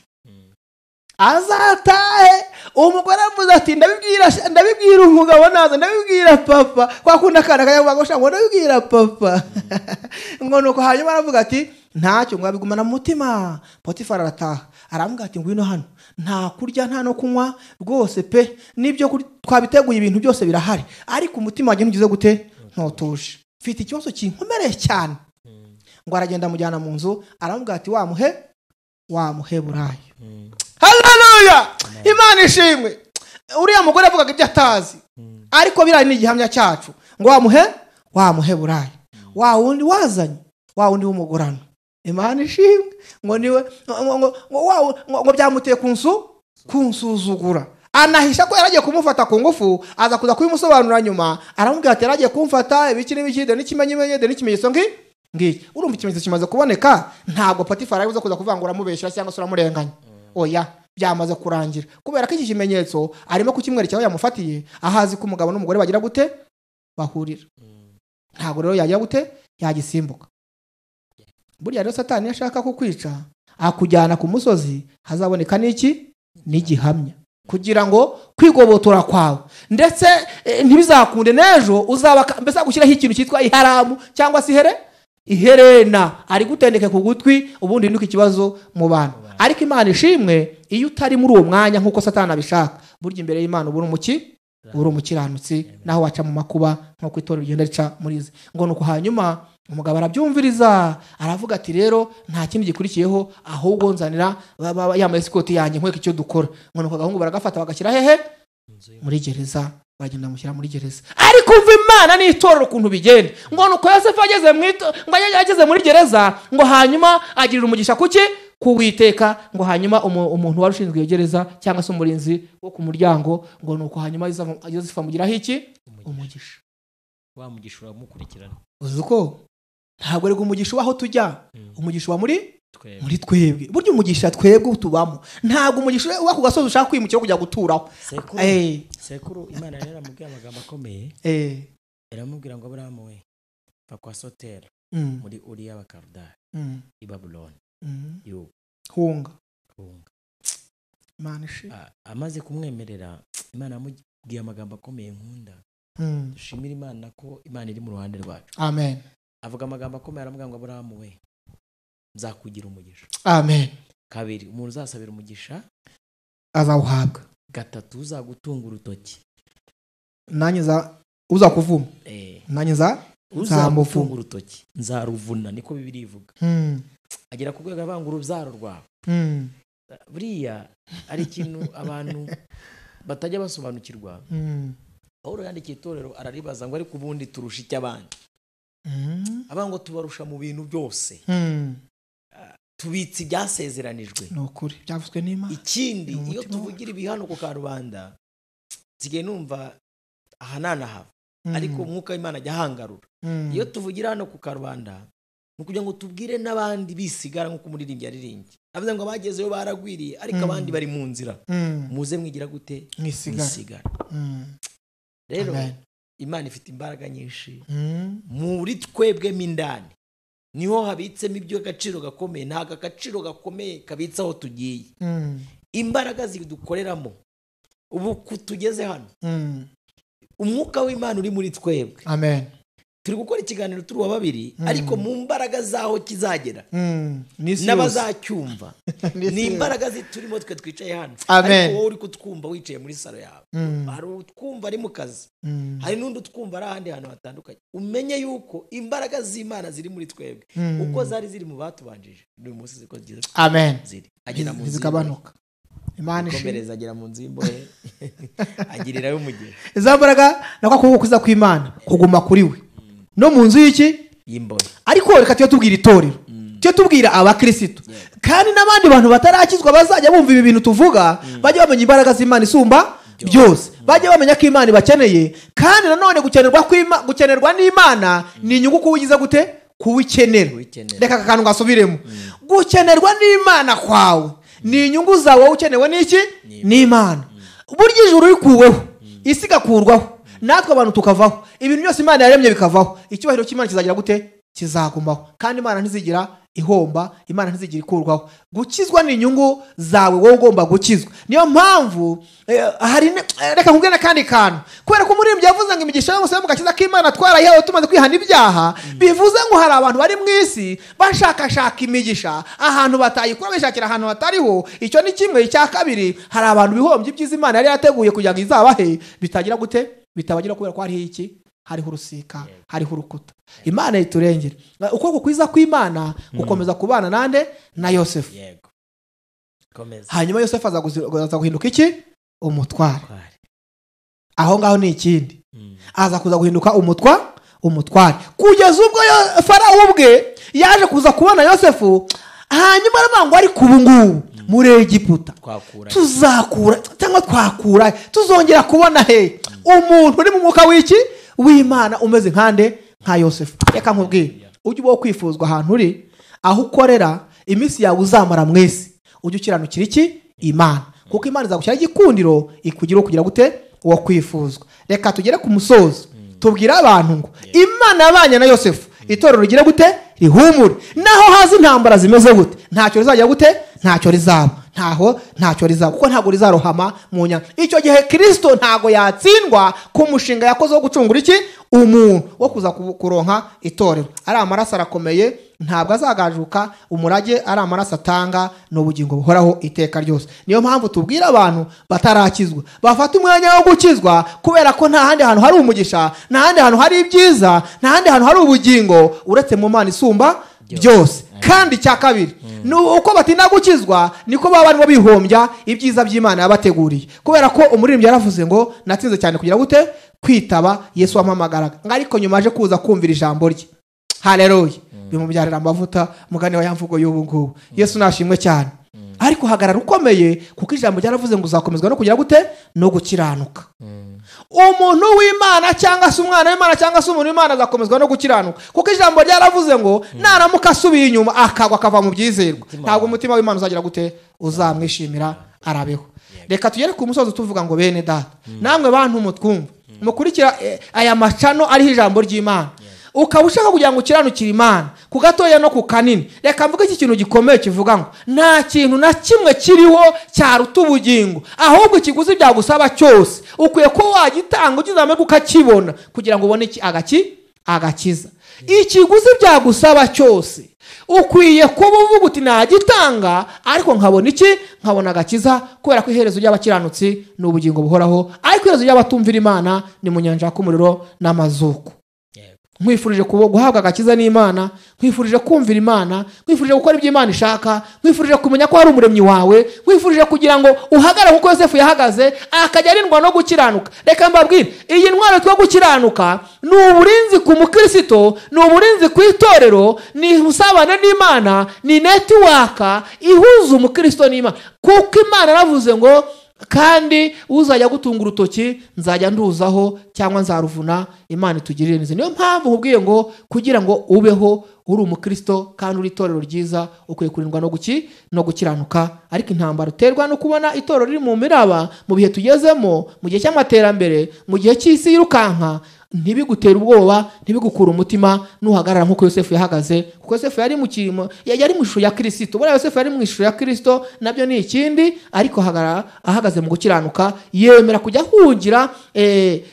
azatahe. Umugore avuze ati ndabibwira ndabibwira umugabo naza ndabibwira papa kwa kunda kana kayavuga ngo shango ndabibwira papa ngo nuko hanyuma aravuga ati ntacyo ngo abigumana mu mutima. Potifari arataha arambwira ati ngwino hano nta kurya nta no kunywa rwose pe nibyo twabiteguye ibintu byose birahari ariko umutima wagiye ntugize gute ntotuje mfite ikibazo kinkomereye cyane. Ngo aragenda mujyana mu nzu arambwira ati wamuhe wamuhe burayi. Haleluya! Imana ishimwe. Uriya mugore avuga ibyo atazi ariko birari ni igihamya cyacu ngo wamuhe wamuhe burayi wa wundi wazanye wa wundi w'umugorano. Imana ishimwe ngo niwe ngo ngo ngo byamuteye kunsu kunsuzugura anahisha ko yaragiye kumufata ku ngufu aza kuza kubimusobanura nyuma aramubwira ati yaragiye kumfata ibiki n'ibikide n'ikimenyemenye de n'ikimenyetso ngi ngi urumva ikimenyetso kimaze kuboneka ntabwo Potifari yavuze kuza kuvangura mubeshya cyangwa se uramurenganya. Oya byamaze kurangira kubera ko iki kimenyetso arimo kukimwerekeraho yamufatiye ahazi ko umugabo n'umugore bagira gute bahurira. Ntabwo rero yajya gute yagisimbuka. Burya rero Satani yashaka kukwica akujyana ku musozi hazaboneka n'iki n'igihamya kugira ngo kwigobotora kwawe ndetse e, ntibizakunde nejo uzaba mbese gushyiraho ikintu cyitwa iharamu cyangwa se ihere iherena ari gutendeke ku gutwi ubundi nduka ikibazo mu bantu. Ariko Imana ishimwe iyo utari muri uwo mwanya nkuko Satani abishaka burya imbere y'Imana ubura umuki uri umukiranutsi naho waca mu makuba nko itorero rigenda rica muri izi. Ngo nuko hanyuma umugabo arabyumviriza aravuga ati rero nta kindi gikurikiyeho ahubwo nzanira yambaye sikoti yanjye nkweka icyo dukora. Ngo nuko gahungu baragafata bagashyira hehe muri gereza bagenda mushyira muri gereza. Ariko uva Imana n'itorero kuntu bigenda ngo nuko Yosefu ageze mwito ngo yageze muri gereza ngo hanyuma agirira umugisha kuki kuwiteka ngo hanyuma umuntu wari ushinzwe iyo gereza cyangwa se umurinzi wo ku muryango ngo nuko hanyuma Yosefu amugiraho iki umugisha. Wa mugisha uramukurikirana uzuko ntabwo ari umugisha waho tujya umugisha wa muri muri twebwe. Burya umugisha twebwe tubamo ntabwo umugisha wa ku gasozi ushaka kwimukira kujya guturaho. Sekuru eh sekuru Imana rero amubwira amagambo akomeye eh iramubwira ngo Abrahamu we va kwa Sotera Mm. muri uri y'abakarudari Mm. i babuloni Mm. yo hunga hunga. Imana ishimwe. Ah, amaze kumwemerera Imana yamubwiye amagambo akomeye nkunda. Mm. Dushimira Imana ko Imana iri mu ruhande rwacu. Amen. Avuga amagambo akomeye aramubwira ngo Aburahamu we nzakugira umugisha. Amen. Kabiri, umuntu uzasabira umugisha azawuhabwa. gatatu, uzagutunga urutoki Nanjye za uza kuvuma. eh Nanjye za uzamufunga urutoki nzaruvuna, niko Bibiri ivuga. Mm. Agera ku rwego avanga urubyaro rwawe. Mm. Buriya ari ikintu abantu batajya basobanukirwa. Mm. Pawulo yandikiye itorero araribaza ngo ariko ubundi turusha iki abandi? Mm. Abanga ngo tubarusha mu bintu byose. Mm. Tubitse ibyasezeranijwe. Nukuri byavuzwe n'Imana. Ikindi iyo tuvugira ibihano ku karubanda nsigaye numva ahanana hava. Mm. Ariko umwuka w'Imana ajya ahangarura. Mm. Iyo tuvugira hano ku karubanda ni kugira ngo tubwire n'abandi bisigara nk'uko umuririmbyi yaririmbye. Avuze ngo abagezeyo baragwiriye ariko Mm. abandi bari mu nzira. Mm. Muze mwigira gute? Mwisigara. Mwisigara. Mm. Rero Amen. Imana ifite imbaraga nyinshi. Mm. Muri twebwe mindani niho habitsemo ibyo gaciro gakomeye. Ntago agaciro gakomeye kabitse aho tugiye. Mm. Imbaraga zidukoreramo ubu kutugeze hano. Mm. Umwuka w'Imana uri muri twebwe. Amen. Turi gukora ikiganiro turi wa babiri. Mm. Ariko mu mbaraga zaho kizagera Mm. Nisi n'abazacyumva Nisi ni yose. imbaraga ziturimo twe twicaye hano. Amen. Ariko wowe uri kutwumva wicaye muri salo yawe. Mm. Hari utwumva ari mu kazi. Mm. Hari n'undi utwumva ari ahandi hantu hatandukanye. Umenye yuko imbaraga z'Imana ziri muri twebwe. Mm. Uko zari ziri mu batubanjije n'uyu munsi ziko zigira Amen. ziri. Agera mu zikabanuka. Imana ishimwe. ikomereza agera mu nzu y'imbohe agirirayo umugisha. Izo mbaraga nako kuvuga kuza kw'Imana kuguma kuri we no mu nzu y'iki y'imbohe. ariko reka tuyo tubwira itorero tuyo tubwira abakristo kandi n'abandi bantu batarakizwa bazajya bumva ibi bintu tuvuga bajye bamenya imbaraga z'Imana isumba byose. Bajye bamenya ko Imana ibakeneye kandi nanone gukenerwa kw'Imana gukenerwa n'Imana ni inyungu kuwigiza gute kuwikenera. Reka akantu gasubiremo. Gukenerwa n'Imana kwawe ni inyungu zawe ukenewe n'iki n'Imana. Burya ijuru rikuweho isi gakurwaho natwe abantu tukavaho ibintu byose Imana yaremye bikavaho icyubahiro cy'Imana kizagira gute kizagumaho kandi Imana ntizigira ihomba. Imana ntizigira ikurwaho. Gukizwa ni inyungu zawe wowe ugomba gukizwa. Niyo mpamvu eh, hari ne, eh, reka nkubwire kandi kantu kubera ko umuririmbyi yavuze ngo imigisha yose mu gakiza k'Imana twarayihawe tumaze kwihana ibyaha. Bivuze ngo hari abantu bari mu isi bashakashaka imigisha ahantu batayikura bishakira ahantu hatariho. Icyo ni kimwe. Icya kabiri hari abantu bihombye ibyiza Imana yari yateguye kugira ngo izabahe bitagira gute bitabagira kubera ko hariho iki hariho urusika hariho urukuta. Imana iturengere. Uko kwiza kw'Imana gukomeza kubana nande na Yosefu. Yego. Komeza. Hanyuma Yosefu aza guhinduka iki umutware. Aho ngaho ni ikindi. Aza kuza guhinduka umutwa umutware kugeza ubwo Farawo ubwe yaje kuza kubona Yosefu. Hanyuma aravuga ari kubu ngubu muri Egiputa tuzakura cyangwa twakura tuzongera kubona he umuntu uri mu mwuka w'iki w'Imana umeze nkande nka Yosefu. Reka nkubwire ujye ubaho kwifuzwa ahantu uri aho ukorera iminsi yawe uzamara mwese ujye ukiranukira iki Imana kuko Imana izagushyira igikundiro ikugira kugira gute uwo kwifuzwa. Reka tugere ku musozo tubwira abantu ngo Imana yabanye na Yosefu itorero rigire gute rihumure naho hazi intambara zimeze gute ntacyo rizajya gute ntacyo rizaba ntaho ntacyo rizaba kuko ntago rizarohama mu nyanja. Icyo gihe Kristo ntago yatsindwa ku mushinga yakoze wo gucungura iki umuntu wo kuza kuronka itorero. Ari amaraso arakomeye ntabwo azagajuka umurage ari amaraso atanga n'ubugingo buhoraho iteka ryose. Niyo mpamvu tubwira abantu batarakizwa bafata umwanya wo gukizwa kubera ko nta handi hantu hari umugisha nta handi hantu hari ibyiza nta handi hantu hari ubugingo uretse mu Mana isumba byose. Kandi cya kabiri ni uko batinda gukizwa niko baba barimo bihombya ibyiza by'Imana yabateguriye kubera ko umuririmbyi yaravuze ngo natinze cyane kugira gute kwitaba Yesu wampamagaraga ngo ariko nyuma aje kuza kumvira ijambo rye. Haleluya. Bimubyarira amavuta mugani wa yamvugo y'ubu ngubu. Yesu nashimwe cyane. Ariko hagarara ukomeye kuko ijambo ryaravuze ngo uzakomezwa no kugira gute no gukiranuka. Umuntu w'Imana cyangwa se umwana w'Imana cyangwa se umuntu w'Imana azakomezwa no gukiranuka kuko ijambo ryaravuze ngo naramuka asubiye inyuma akagwa akava mu byizerwa ntabwo umutima w'Imana uzagira gute uzamwishimira arabeho. Reka tugere ku musozo tuvuga ngo bene data namwe bantu mutwumva mukurikira aya macano ariho ijambo ry'Imana ukaba ushaka kugira ngo ukiranukire Imana ku gatoya no ku kanini, reka mvuge iki kintu gikomeye kivuga ngo nta kintu na kimwe kiriho cyaruta ubugingo, ahubwo ikiguzi byagusaba cyose ukwiye ko wagitanga ugize amahirwe ukakibona kugira ngo ubone iki agaki agakiza. Ikiguzi byagusaba cyose ukwiye kuba uvuga uti nagitanga ariko nkabona iki nkabona agakiza, kubera ko iherezo ry'abakiranutsi ni ubugingo buhoraho, ariko iherezo ry'abatumvira Imana ni mu nyanja y'umuriro n'amazuku. Nkwifurije guhabwa agakiza n'Imana, nkwifurije kumvira Imana, nkwifurije gukora ibyo Imana ishaka, nkwifurije kumenya ko hari umuremyi wawe, nkwifurije kugira ngo uhagarare kuko Yosefu yahagaze akajya arindwa no gukiranuka. Reka mbabwire, iyi ntwaro two gukiranuka ni uburinzi ku mukristo, ni uburinzi ku itorero, ni usabana n'Imana, ni network ihuza umukristo n'Imana, kuko Imana yaravuze ngo kandi uzajya gutunga urutoki nzajya nduzaho cyangwa nzaruvuna. Imana itugirire neza. Niyo mpamvu nkubwiye ngo kugira ngo ubeho uri umukristo kandi uri itorero ryiza ukwiye kurindwa no guki no gukiranuka. Ariko intambara uterwa no kubona itorero riri mu miraba mu bihe tugezemo, mu gihe cy'amaterambere, mu gihe cy'isi yirukanka, ntibigutera ubwoba, ntibigukura umutima, nuhagarara nkuko Yosefu yahagaze, kuko Yosefu yari mu kirimo, yari mu ishusho ya Kristo. Buriya Yosefu yari mu ishusho ya Kristo, nabyo ni ikindi, ariko ahagarara ahagaze mu gukiranuka, yemera kujya hungira eh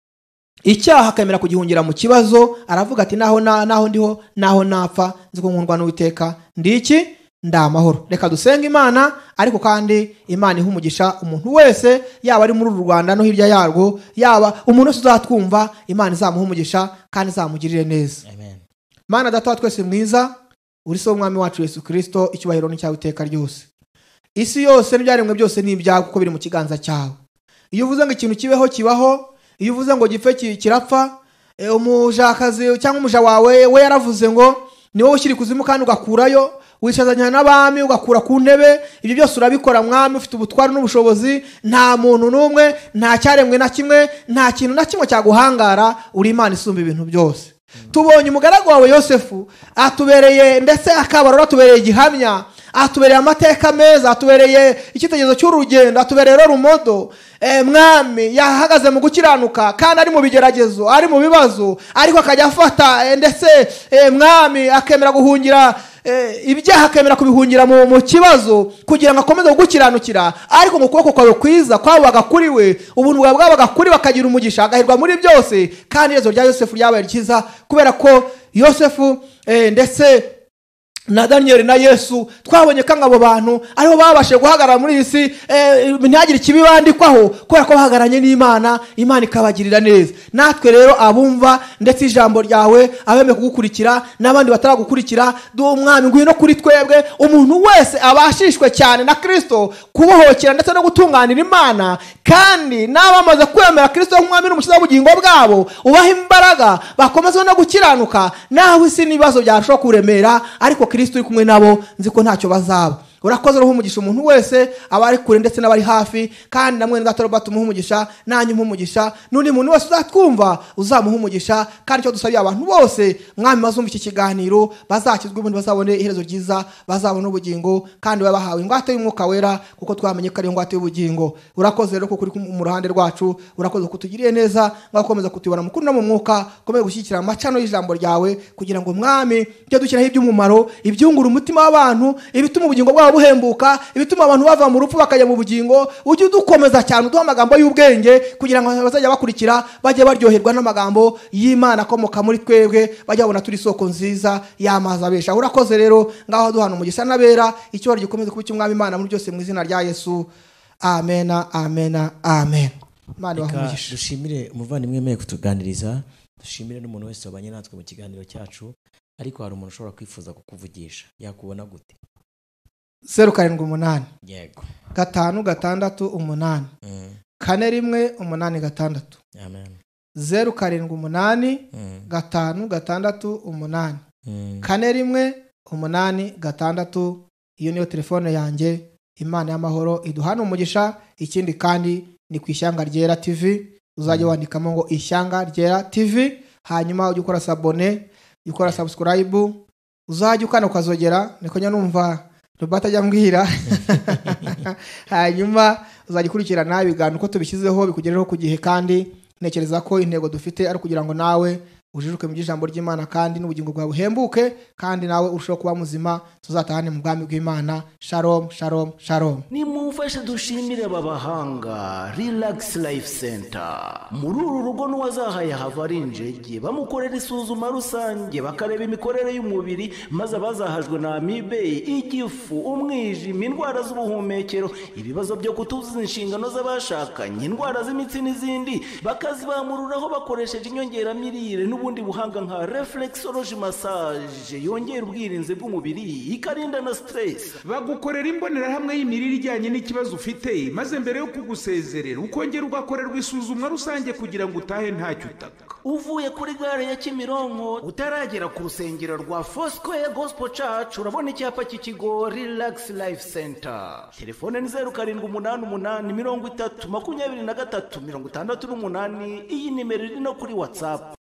icyaha, akemera kugihungira mu kibazo, aravuga ati naho naho ndiho naho napfa nziko nkundwa n'Uwiteka ndi iki ndamahoro. Reka dusenga Imana, ariko kandi Imana iha umugisha umuntu wese, yaba ari muri uru Rwanda no hirya yarwo, yaba umuntu wese uzatwumva, Imana izamuha umugisha kandi izamugirire neza. Amen. Mana data twese mwiza, uri so umwami wacu Yesu Kristo, icyubahiro ni cyawe iteka ryose. Isi yose n'ibyaremwe byose ni ibyawe kuko biri mu kiganza cyawe. Iyo uvuze ngo ikintu kibeho kibaho, iyo uvuze ngo gipfe kirapfa. E, umujakazi cyangwa umuja wawe we yaravuze ngo ni wowe ushyira ikuzimu kandi ugakurayo, wicazanya n'abami ugakura ku ntebe. Ibyo byose urabikora mwami, ufite ubutwari n'ubushobozi, nta muntu n'umwe, nta cyaremwe na kimwe, nta kintu na kimwe cyaguhangara, uri Imana isumba ibintu byose. Tubonye umugaragu wawe Yosefu atubereye, ndetse akabarora atubereye igihamya, atubereye amateka meza, atubereye icyitegerezo cy'urugendo, atubereye rumodo. E, mwami yahagaze mu gukiranuka kandi ari mu bigeragezo, ari mu bibazo, ariko akajya afata e, ndetse e, mwami akemera guhungira e, ibyaha, akemera kubihungira mu, mu kibazo kugira ngo akomeze gukiranukira. Ariko mu kuboko kwawe kwiza kwabaga kuri we, ubuntu bwawe bwabaga kuri, bakagira umugisha, agahirwa muri byose. Kandi iherezo rya Yosefu ryabaye ryiza, kubera ko Yosefu e, ndetse na Daniel na Yesu twabonye ko abo bantu ariho babashe guhagarara muri iyi si, eh, ntihagire ikibibandikwaho, kubera ko bahagaranye n'Imana, Imana ikabagirira neza. Natwe rero abumva ndetse ijambo ryawe, abemeye kugukurikira n'abandi bataragukurikira, duhe umwami ngwino kuri twebwe, umuntu wese abashishwe cyane na Kristo kubohokera ndetse no gutunganira Imana, kandi n'abamaze kwemera Kristo nk'umwami n'umukiza w'ubugingo bwabo ubaha imbaraga bakomeze no gukiranuka, naho isi n'ibibazo byarushaho kuremera, ariko Kristo uri kumwe nabo nziko ntacyo bazaba. Urakoze roho umugisha umuntu wese, abari kure ndetse n'abari hafi, kandi namwe ndatoroba tumuha umugisha, nanyu umugisha, n'undi muntu wese uzatwumva uzamuha umugisha. Kandi cyo dusabiye abantu bose mwami bazumva iki kiganiro, bazakizwe ubundi bazabone iherezo ryiza, bazabona ubugingo, kandi babahawe ingwate y'umwuka wera, kuko twamenye ko ari ingwate y'ubugingo. Urakoze rero kuko uri mu ruhande rwacu, urakoze kutugiriye neza, ngakomeza kutubona mukuru no mu mwuka, komeye gushyikira amacano y'ijambo ryawe, kugira ngo mwami byo dukiraho iby'umumaro, ibyungura umutima w'abantu, ibituma ubugingo bwa buhembuka, ibituma abantu bava mu rupfu bakajya mu bugingo. Ujye udukomeza cyane, uduha amagambo y'ubwenge, kugira ngo bazajya bakurikira bajye baryoherwa n'amagambo y'Imana akomoka muri twebwe, bajya babona turi isoko nziza y'amazi abesha. Urakoze rero, ngaho duhana umugisha n'abera, icyubahiro gikomeze kuba icy'umwami Imana muri byose, mu izina rya Yesu. Amen, amen, amen. Imana ibahe. Dushimire umuvandimwe yemeye kutuganiriza, dushimire n'umuntu wese wabanye natwe mu kiganiro cyacu. Ariko hari umuntu ushobora kwifuza kukuvugisha, yakubona gute? zeru karindwi umunani yego gatanu gatandatu umunani mm. kane rimwe umunani gatandatu. Amen. zeru karindwi umunani mm. gatanu gatandatu umunani mm. kane rimwe umunani gatandatu. Iyo niyo telefone yanjye. Imana y'amahoro iduhana umugisha. Ikindi kandi ni ku Ishyanga Ryera T V, uzajya mm. wandikamo ngo Ishyanga Ryera T V, hanyuma ujye ukora sabone, ukora subscribe, uzajya ukana ukazogera, niko nya numva Robata ajya mbwira. Hanyuma uzajya ukurikirana ibiganiro uko tubishyizeho bikugereho ku gihe, kandi ntekereza ko intego dufite ari kugira ngo nawe ujijuke mu by'ijambo ry'Imana kandi n'ubugingo bwawe buhembuke kandi nawe urushaho kuba muzima tuzatahane mu bwami bw'Imana. Shalom shalom shalom. Nimumfashe dushimire aba bahanga Relax Life Center. Muri uru rugo n'uwazahaye hava ari injege bamukorera isuzuma rusange bakareba imikorere y'umubiri maze abazahajwe na amibe, igifu, umwijima, indwara z'ubuhumekero, ibibazo byo kutuzuza inshingano z'abashakanye, indwara z'imitsi n'izindi bakazibamururaho bakoresheje inyongeramirire n'ubundi buhanga nka reflexology massage yongera ubwirinzi bw'umubiri ikarinda na stress. Bagukorera imbonerahamwe y'imirire ijyanye n'ikibazo ufite maze mbere yo kugusezerera ukongera ugakorerwa isuzumwa rusange kugira ngo utahe ntacyo utaka. Uvuye kuri gare ya Kimironko utaragera ku rusengero rwa Foursquare Gospel Church urabona icyapa cy'ikigo Relax Life Center. Telefone ni zeru karindwi umunani umunani mirongo itatu makumyabiri na gatatu mirongo itandatu n'umunani. Iyi nimero iri no kuri WhatsApp.